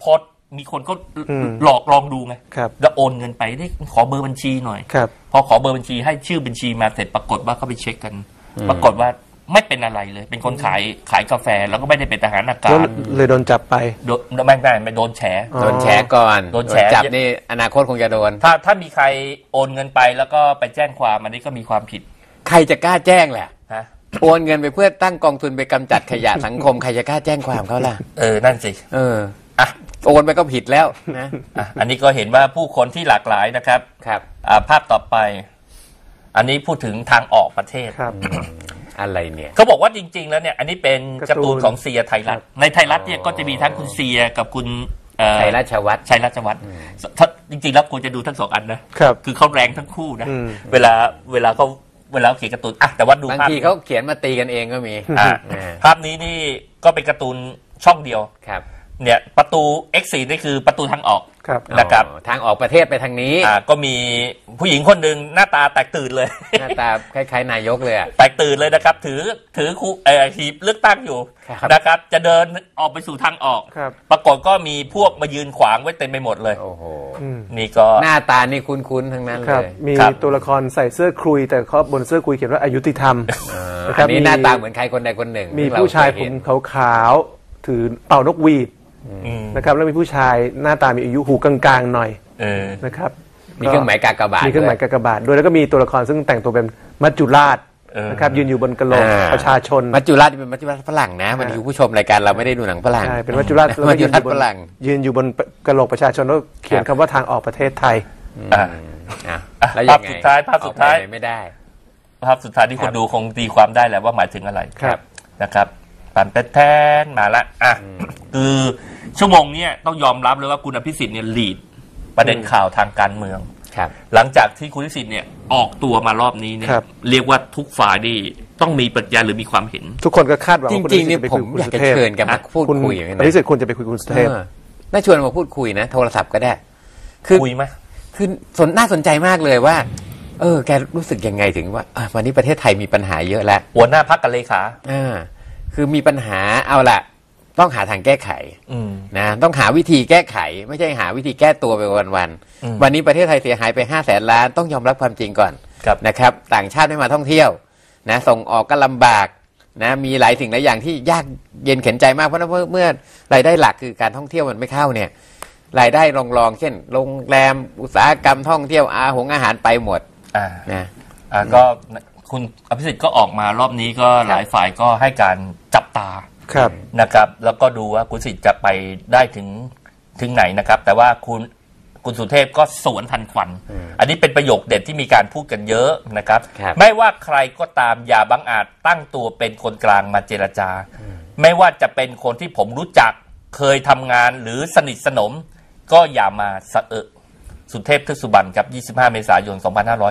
มีคนก็หลอกลองดูไงแล้วโอนเงินไปได้ขอเบอร์บัญชีหน่อยพอขอเบอร์บัญชีให้ชื่อบัญชีมาเสร็จปรากฏว่าเขาไปเช็คกันปรากฏว่าไม่เป็นอะไรเลยเป็นคนขายกาแฟแล้วก็ไม่ได้เป็นทหารอากาศเลยโดนจับไปไม่โดนแฉก่อนโดนจับนี่อนาคตคงจะโดนถ้ามีใครโอนเงินไปแล้วก็ไปแจ้งความอันนี้ก็มีความผิดใครจะกล้าแจ้งแหละโอนเงินไปเพื่อตั้งกองทุนไปกำจัดขยะสังคมใครจะกล้าแจ้งความเขาล่ะนั่นสิโอนไปก็ผิดแล้วนะอันนี้ก็เห็นว่าผู้คนที่หลากหลายนะครับภาพต่อไปอันนี้พูดถึงทางออกประเทศอะไรเนี่ยเขาบอกว่าจริงๆแล้วเนี่ยอันนี้เป็นการ์ตูนของเซียไทยรัฐในไทยรัฐเนี่ยก็จะมีทั้งคุณเซียกับคุณชัยราชวัฒน์จริงๆแล้วควรจะดูทั้งสองอันนะคือเขาแรงทั้งคู่นะเวลาเขาเขียนการ์ตูนแต่ว่าดูบางทีเขาเขียนมาตีกันเองก็มีภาพนี้นี่ก็เป็นการ์ตูนช่องเดียวเนี่ยประตู X4 นี่คือประตูทางออกนะครับทางออกประเทศไปทางนี้ก็มีผู้หญิงคนหนึ่งหน้าตาแตกตื่นเลยหน้าตาคล้ายๆนายกเลยแตกตื่นเลยนะครับถือหีบเลือกตั้งอยู่นะครับจะเดินออกไปสู่ทางออกปรากฏก็มีพวกมายืนขวางไว้เต็มไปหมดเลยโอ้โหนี่ก็หน้าตานี่คุ้นๆทั้งนั้นเลยมีตัวละครใส่เสื้อคลุยแต่เขาบนเสื้อคลุยเขียนว่าอายุติธรรมอันนี้หน้าตาเหมือนใครคนใดคนหนึ่งมีผู้ชายผมขาวๆถือเป่านกหวีดนะครับแล้วมีผู้ชายหน้าตามีอายุหูกลางๆหน่อยนะครับมีเครื่องหมายกากบาทด้วยแล้วก็มีตัวละครซึ่งแต่งตัวเป็นมัจจุราชนะครับยืนอยู่บนกระโหลกประชาชนมัจจุราชเป็นมัจจุราชฝรั่งนะมันอยู่ผู้ชมรายการเราไม่ได้ดูหนังฝรั่งใช่เป็นมัจจุราชฝรั่งยืนอยู่บนกระโหลกประชาชนแล้วเขียนคำว่าทางออกประเทศไทยแล้วยังไงภาพสุดท้ายไม่ได้ภาพสุดท้ายที่คนดูคงตีความได้แหละว่าหมายถึงอะไรนะครับปั่นแทนมาละคือชั่วโมงนี้ต้องยอมรับเลยว่าคุณอภิสิทธิ์เนี่ยลีดประเด็นข่าวทางการเมืองหลังจากที่คุณอภิสิทธิ์เนี่ยออกตัวมารอบนี้เนี่ยเรียกว่าทุกฝ่ายนี่ต้องมีปรัชญาหรือมีความเห็นทุกคนก็คาดหวังว่าจริงๆเนี่ยผมอยากจะเชิญกันมาพูดคุยอย่างนี้นะอภิสิทธิ์ควรจะไปคุยกับคุณสุเทพน่าชวนมาพูดคุยนะโทรศัพท์ก็ได้คุยไหมคือน่าสนใจมากเลยว่าแกรู้สึกยังไงถึงว่าวันนี้ประเทศไทยมีปัญหาเยอะแล้วหัวหน้าพรรคกับเลขาคือมีปัญหาเอาละต้องหาทางแก้ไขนะต้องหาวิธีแก้ไขไม่ใช่หาวิธีแก้ตัวไปวันวันนี้ประเทศไทยเสียหายไป500,000 ล้านต้องยอมรับความจริงก่อนนะครับต่างชาติไม่มาท่องเที่ยวนะส่งออกก็ลำบากนะมีหลายสิ่งหลายอย่างที่ยากเย็นเข็นใจมากเพราะเมื่อรายได้หลักคือการท่องเที่ยวมันไม่เข้าเนี่ยรายได้รองๆเช่นโรงแรมอุตสาหกรรมท่องเที่ยวอาหารไปหมดนะก็คุณอภิสิทธิ์ก็ออกมารอบนี้ก็หลายฝ่ายก็ให้การจับตานะครับแล้วก็ดูว่าคุณสิทธิ์จะไปได้ถึงไหนนะครับแต่ว่าคุณสุเทพก็สวนทันควันอันนี้เป็นประโยคเด็ดที่มีการพูดกันเยอะนะครับไม่ว่าใครก็ตามอย่าบังอาจตั้งตัวเป็นคนกลางมาเจรจาไม่ว่าจะเป็นคนที่ผมรู้จักเคยทำงานหรือสนิทสนมก็อย่ามาสะสุเทพเทือกสุบรรณครับ25 เมษายน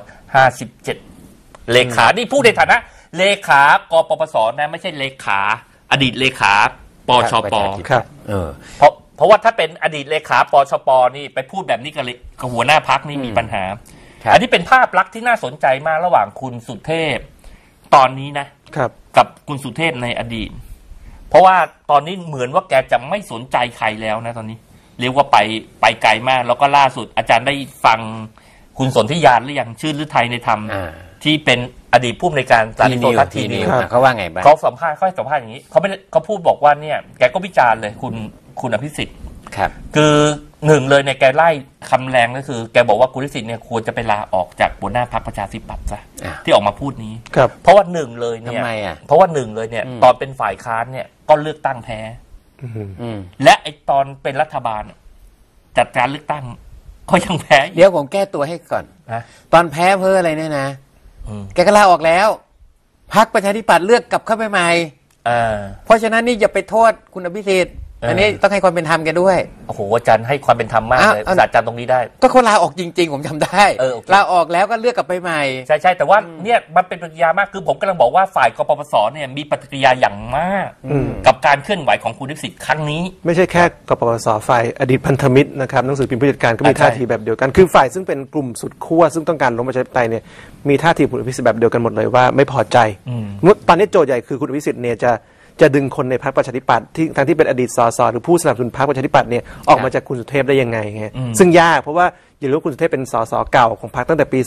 2557เลขานี่พูดในฐานะเลขากปปสนะไม่ใช่เลขาอดีตเลขาปชปครับเพราะว่าถ้าเป็นอดีตเลขาปชปนี่ไปพูดแบบนี้กับหัวหน้าพรรคนี่มีปัญหาอันนี้เป็นภาพลักษณ์ที่น่าสนใจมากระหว่างคุณสุเทพตอนนี้นะกับคุณสุเทพในอดีตเพราะว่าตอนนี้เหมือนว่าแกจะไม่สนใจใครแล้วนะตอนนี้เรียกว่าไปไกลมากแล้วก็ล่าสุดอาจารย์ได้ฟังคุณสนธิยานหรือยังชื่อฤทัยในธรรมที่เป็นอดีตผู้อำนวยการสถานีโทรทัศน์ทีนิวเขาว่าไงบ้างเขาสัมภาษณ์อย่างนี้เขาพูดบอกว่าเนี่ยแกก็วิจารณ์เลยคุณอภิสิทธิ์คือหนึ่งเลยเนี่ยแกไล่คำแรงก็คือแกบอกว่าคุณอภิสิทธิ์เนี่ยควรจะไปลาออกจากหัวหน้าพรรคประชาธิปัตย์ซะที่ออกมาพูดนี้เพราะว่าหนึ่งเลยเนี่ยเพราะว่าหนึ่งเลยเนี่ยตอนเป็นฝ่ายค้านเนี่ยก็เลือกตั้งแพ้และไอตอนเป็นรัฐบาลจัดการเลือกตั้งก็ยังแพ้เดี๋ยวผมแก้ตัวให้ก่อนตอนแพ้เพื่ออะไรเนี่ยนะแกก็ลาออกแล้วพรรคประชาธิปัตย์เลือกกลับเข้าไปใหม่เพราะฉะนั้นนี่อย่าไปโทษคุณอภิสิทธิ์อันนี้ต้องให้ความเป็นธรรมแกด้วยโอ้โหอาจารย์ให้ความเป็นธรรมมากเลยอาจารย์ตรงนี้ได้ก็เขาลาออกจริงๆผมจำได้ลาออกแล้วก็เลือกกลับไปใหม่ใช่แต่ว่าเนี่ยมันเป็นปฏิกิริยามากคือผมกำลังบอกว่าฝ่ายกปปสเนี่ยมีปฏิกิริยาอย่างมากกับการเคลื่อนไหวของคุณอภิสิทธิ์ครั้งนี้ไม่ใช่แค่กปปสฝ่ายอดีตพันธมิตรนะครับหนังสือพิมพ์ผู้จัดการก็มีท่าทีแบบเดียวกันคือฝ่ายซึ่งเป็นกลุ่มสุดขั้วซึ่งต้องการล้มประชาธิปไตยเนี่ยมีท่าทีคุณอภิสิทธิ์แบบเดียวกันหมดเลยว่าไม่พอใจตอนนี้โจทย์ใหญ่คือคุณอภิสิทธิ์เนี่ยจะจะดึงคนในพรรคประชาธิปัตย์ที่ทั้งที่เป็นอดีตสสหรือผู้สนับสนุนพรรคประชาธิปัตย์เนี่ยออกมาจากคุณสุเทพได้ยังไงไงซึ่งยากเพราะว่าอย่าลืมว่าคุณสุเทพเป็นสสเก่าของพรรคตั้งแต่ปี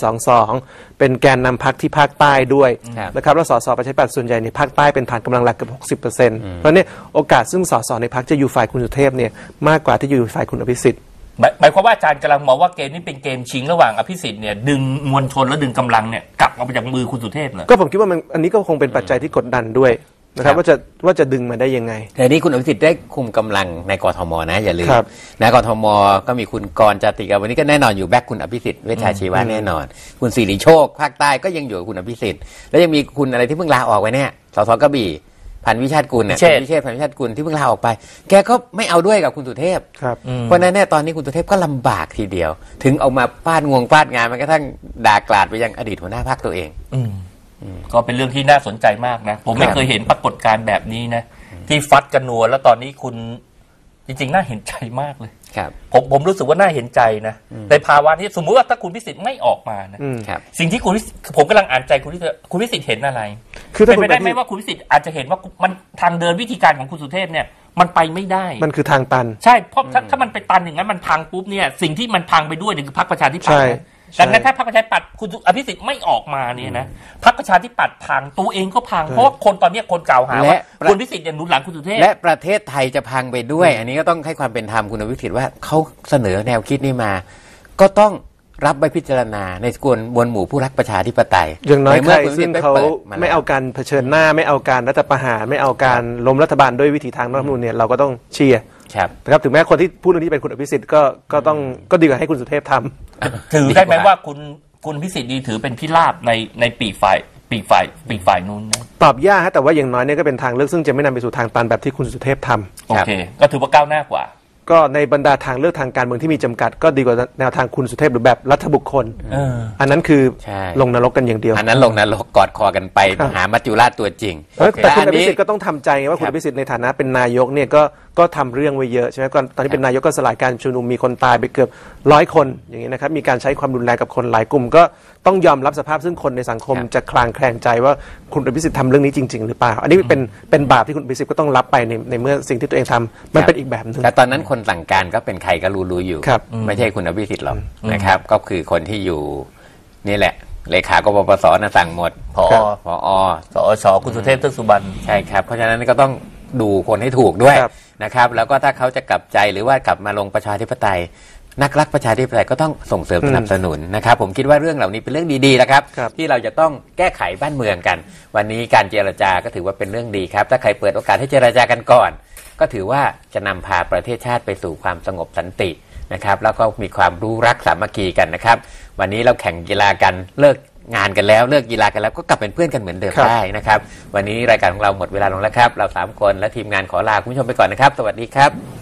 22เป็นแกนนำพรรคที่ภาคใต้ด้วยนะครับแล้วสสประชาธิปัตย์ส่วนใหญ่ในภาคใต้เป็นฐานกำลังหลักเกือบ 60%เพราะเนี่ยโอกาสซึ่งสสในพรรคจะอยู่ฝ่ายคุณสุเทพเนี่ยมากกว่าที่อยู่ฝ่ายคุณอภิสิทธิ์หมายความว่าอาจารย์กำลังมองว่าเกมนี้เป็นเกมชิงระหว่างอภิสิทธิ์เนี่ยดึงมวลชนและดึงกำลังเนี่ยกลับมาจากมือคุณสุเทพเหรอก็ผมคิดว่ามันอันนี้ก็คงเป็นปัจจัยที่กดดันด้วยนะครับว่าจะดึงมาได้ยังไงแต่นี้คุณอภิสิทธิ์ได้คุมกำลังในกทมนะอย่าลืมในกทมก็มีคุณกรณ์จติกาวันนี้ก็แน่นอนอยู่แบ็คคุณอภิสิทธิ์เวชชาชีวะแน่นอนคุณสิริโชคภาคใต้ก็ยังอยู่กับคุณอภิสิทธิ์แล้วยังมีคุณอะไรที่เพิ่งลาออกไปเนี่ยสสกระบี่พันวิชาติกุลเนี่ยวิเชษฐ์พันวิชาติกุลที่เพิ่งลาออกไปแกก็ไม่เอาด้วยกับคุณสุเทพเพราะนั้นเนี่ยตอนนี้คุณสุเทพก็ลำบากทีเดียวถึงเอามาฟาดงานมันกระทั่งด่ากลาดไปยังอดีตหัวหน้าพรรคตัวเองก็เป็นเรื่องที่น่าสนใจมากนะผมไม่เคยเห็นปรากฏการณ์แบบนี้นะที่ฟัดกันนัวแล้วตอนนี้คุณจริงๆน่าเห็นใจมากเลยผมรู้สึกว่าน่าเห็นใจนะในภาวะที่สมมุติว่าถ้าคุณพิสิทธิ์ไม่ออกมานะสิ่งที่ผมกำลังอ่านใจคุณพิสิทธิ์เห็นอะไรเป็นไปได้ไหมว่าคุณพิสิทธิ์อาจจะเห็นว่ามันทางเดินวิธีการของคุณสุเทพเนี่ยมันไปไม่ได้มันคือทางตันใช่เพราะถ้ามันไปตันอย่างนั้นมันพังปุ๊บเนี่ยสิ่งที่มันพังไปด้วยเนี่ยคือพรรคประชาธิปัตย์ดังนั้นถ้าพรรคประชาธิปัตย์คุณอภิสิทธิ์ไม่ออกมาเนี่ยนะพรรคประชาธิปัตย์พังตัวเองก็พังเพราะว่าคนตอนนี้คนกล่าวหาว่าคุณอภิสิทธิ์เนี่ยหนุนหลังคุณสุเทพและประเทศไทยจะพังไปด้วยอันนี้ก็ต้องให้ความเป็นธรรมคุณอภิสิทธิ์ว่าเขาเสนอแนวคิดนี้มาก็ต้องรับไปพิจารณาในกวนบนหมู่ผู้รักประชาธิปไตยอย่างน้อยใครซึ่งเขาไม่เอาการเผชิญหน้าไม่เอาการรัฐประหารไม่เอาการล้มรัฐบาลด้วยวิธีทางรัฐธรรมนูญเนี่ยเราก็ต้องเชียร์นะครับถึงแม้คนที่พูดเรื่องนี้เป็นคุณอภิสิทธิ์ก็ดีกว่าให้คุณสุเทพทำถือได้ไหมว่าคุณพิสิทธิ์ดีถือเป็นพิราบในปีกฝ่ายนู้นนะตอบยากแต่ว่าอย่างน้อยเนี่ยก็เป็นทางเลือกซึ่งจะไม่นำไปสู่ทางตันแบบที่คุณสุเทพทำโอเคก็ถือว่าก้าวหน้ากว่าก็ในบรรดาทางเลือกทางการเมืองที่มีจำกัดก็ดีกว่าแนวทางคุณสุเทพหรือแบบรัฐบุคคลอันนั้นคือลงนรกกันอย่างเดียวอันนั้นลงนรกกอดคอกันไปหามัจจุราชตัวจริงแต่คุณอภิสิทธิ์ก็ต้องทำใจว่าคุณอภิสิทธิ์ในฐานะเป็นนายกเนี่ยก็ทำเรื่องไว้เยอะใช่ไหมตอนนี้เป็นนายกก็สลายการชุมนุมมีคนตายไปเกือบ100 คนอย่างนี้นะครับมีการใช้ความรุนแรงกับคนหลายกลุ่มก็ต้องยอมรับสภาพซึ่งคนในสังคมจะคลางแคลงใจว่าคุณอภิสิทธิ์ทำเรื่องนี้จริงๆหรือเปล่าอันนี้เป็นบาปที่คุณอภิสิทธิ์ก็ต้องรับไปในเมื่อสิ่งที่ตัวเองทำมันเป็นอีกแบบนึงแต่ตอนนั้นคนสั่งการก็เป็นใครก็รู้อยู่ไม่ใช่คุณอภิสิทธิ์หรอกนะครับก็คือคนที่อยู่นี่แหละเลขากปปสนะสั่งหมดผอสอชคุณสุเทพเทือกสุบรรณใช่ครับเพราะฉะนั้นก็ต้องดูคนให้ถูกด้วยนะครับแล้วก็ถ้าเขาจะกลับใจหรือว่ากลับมาลงประชาธิปไตยนักรักประชาธิปไตยก็ต้องส่งเสริมสนับสนุนนะครับผมคิดว่าเรื่องเหล่านี้เป็นเรื่องดีๆนะครับที่เราจะต้องแก้ไขบ้านเมืองกันวันนี้การเจรจาก็ถือว่าเป็นเรื่องดีครับถ้าใครเปิดโอกาสให้เจรจากันก่อนก็ถือว่าจะนำพาประเทศชาติไปสู่ความสงบสันตินะครับแล้วก็มีความรู้รักสามัคคีกันนะครับวันนี้เราแข่งกีฬากันเลิกงานกันแล้วเลิกกีฬากันแล้วก็กลับเป็นเพื่อนกันเหมือนเดิมได้นะครับวันนี้รายการของเราหมดเวลาลงแล้วครับเรา3 คนและทีมงานขอลาคุณผู้ชมไปก่อนนะครับสวัสดีครับ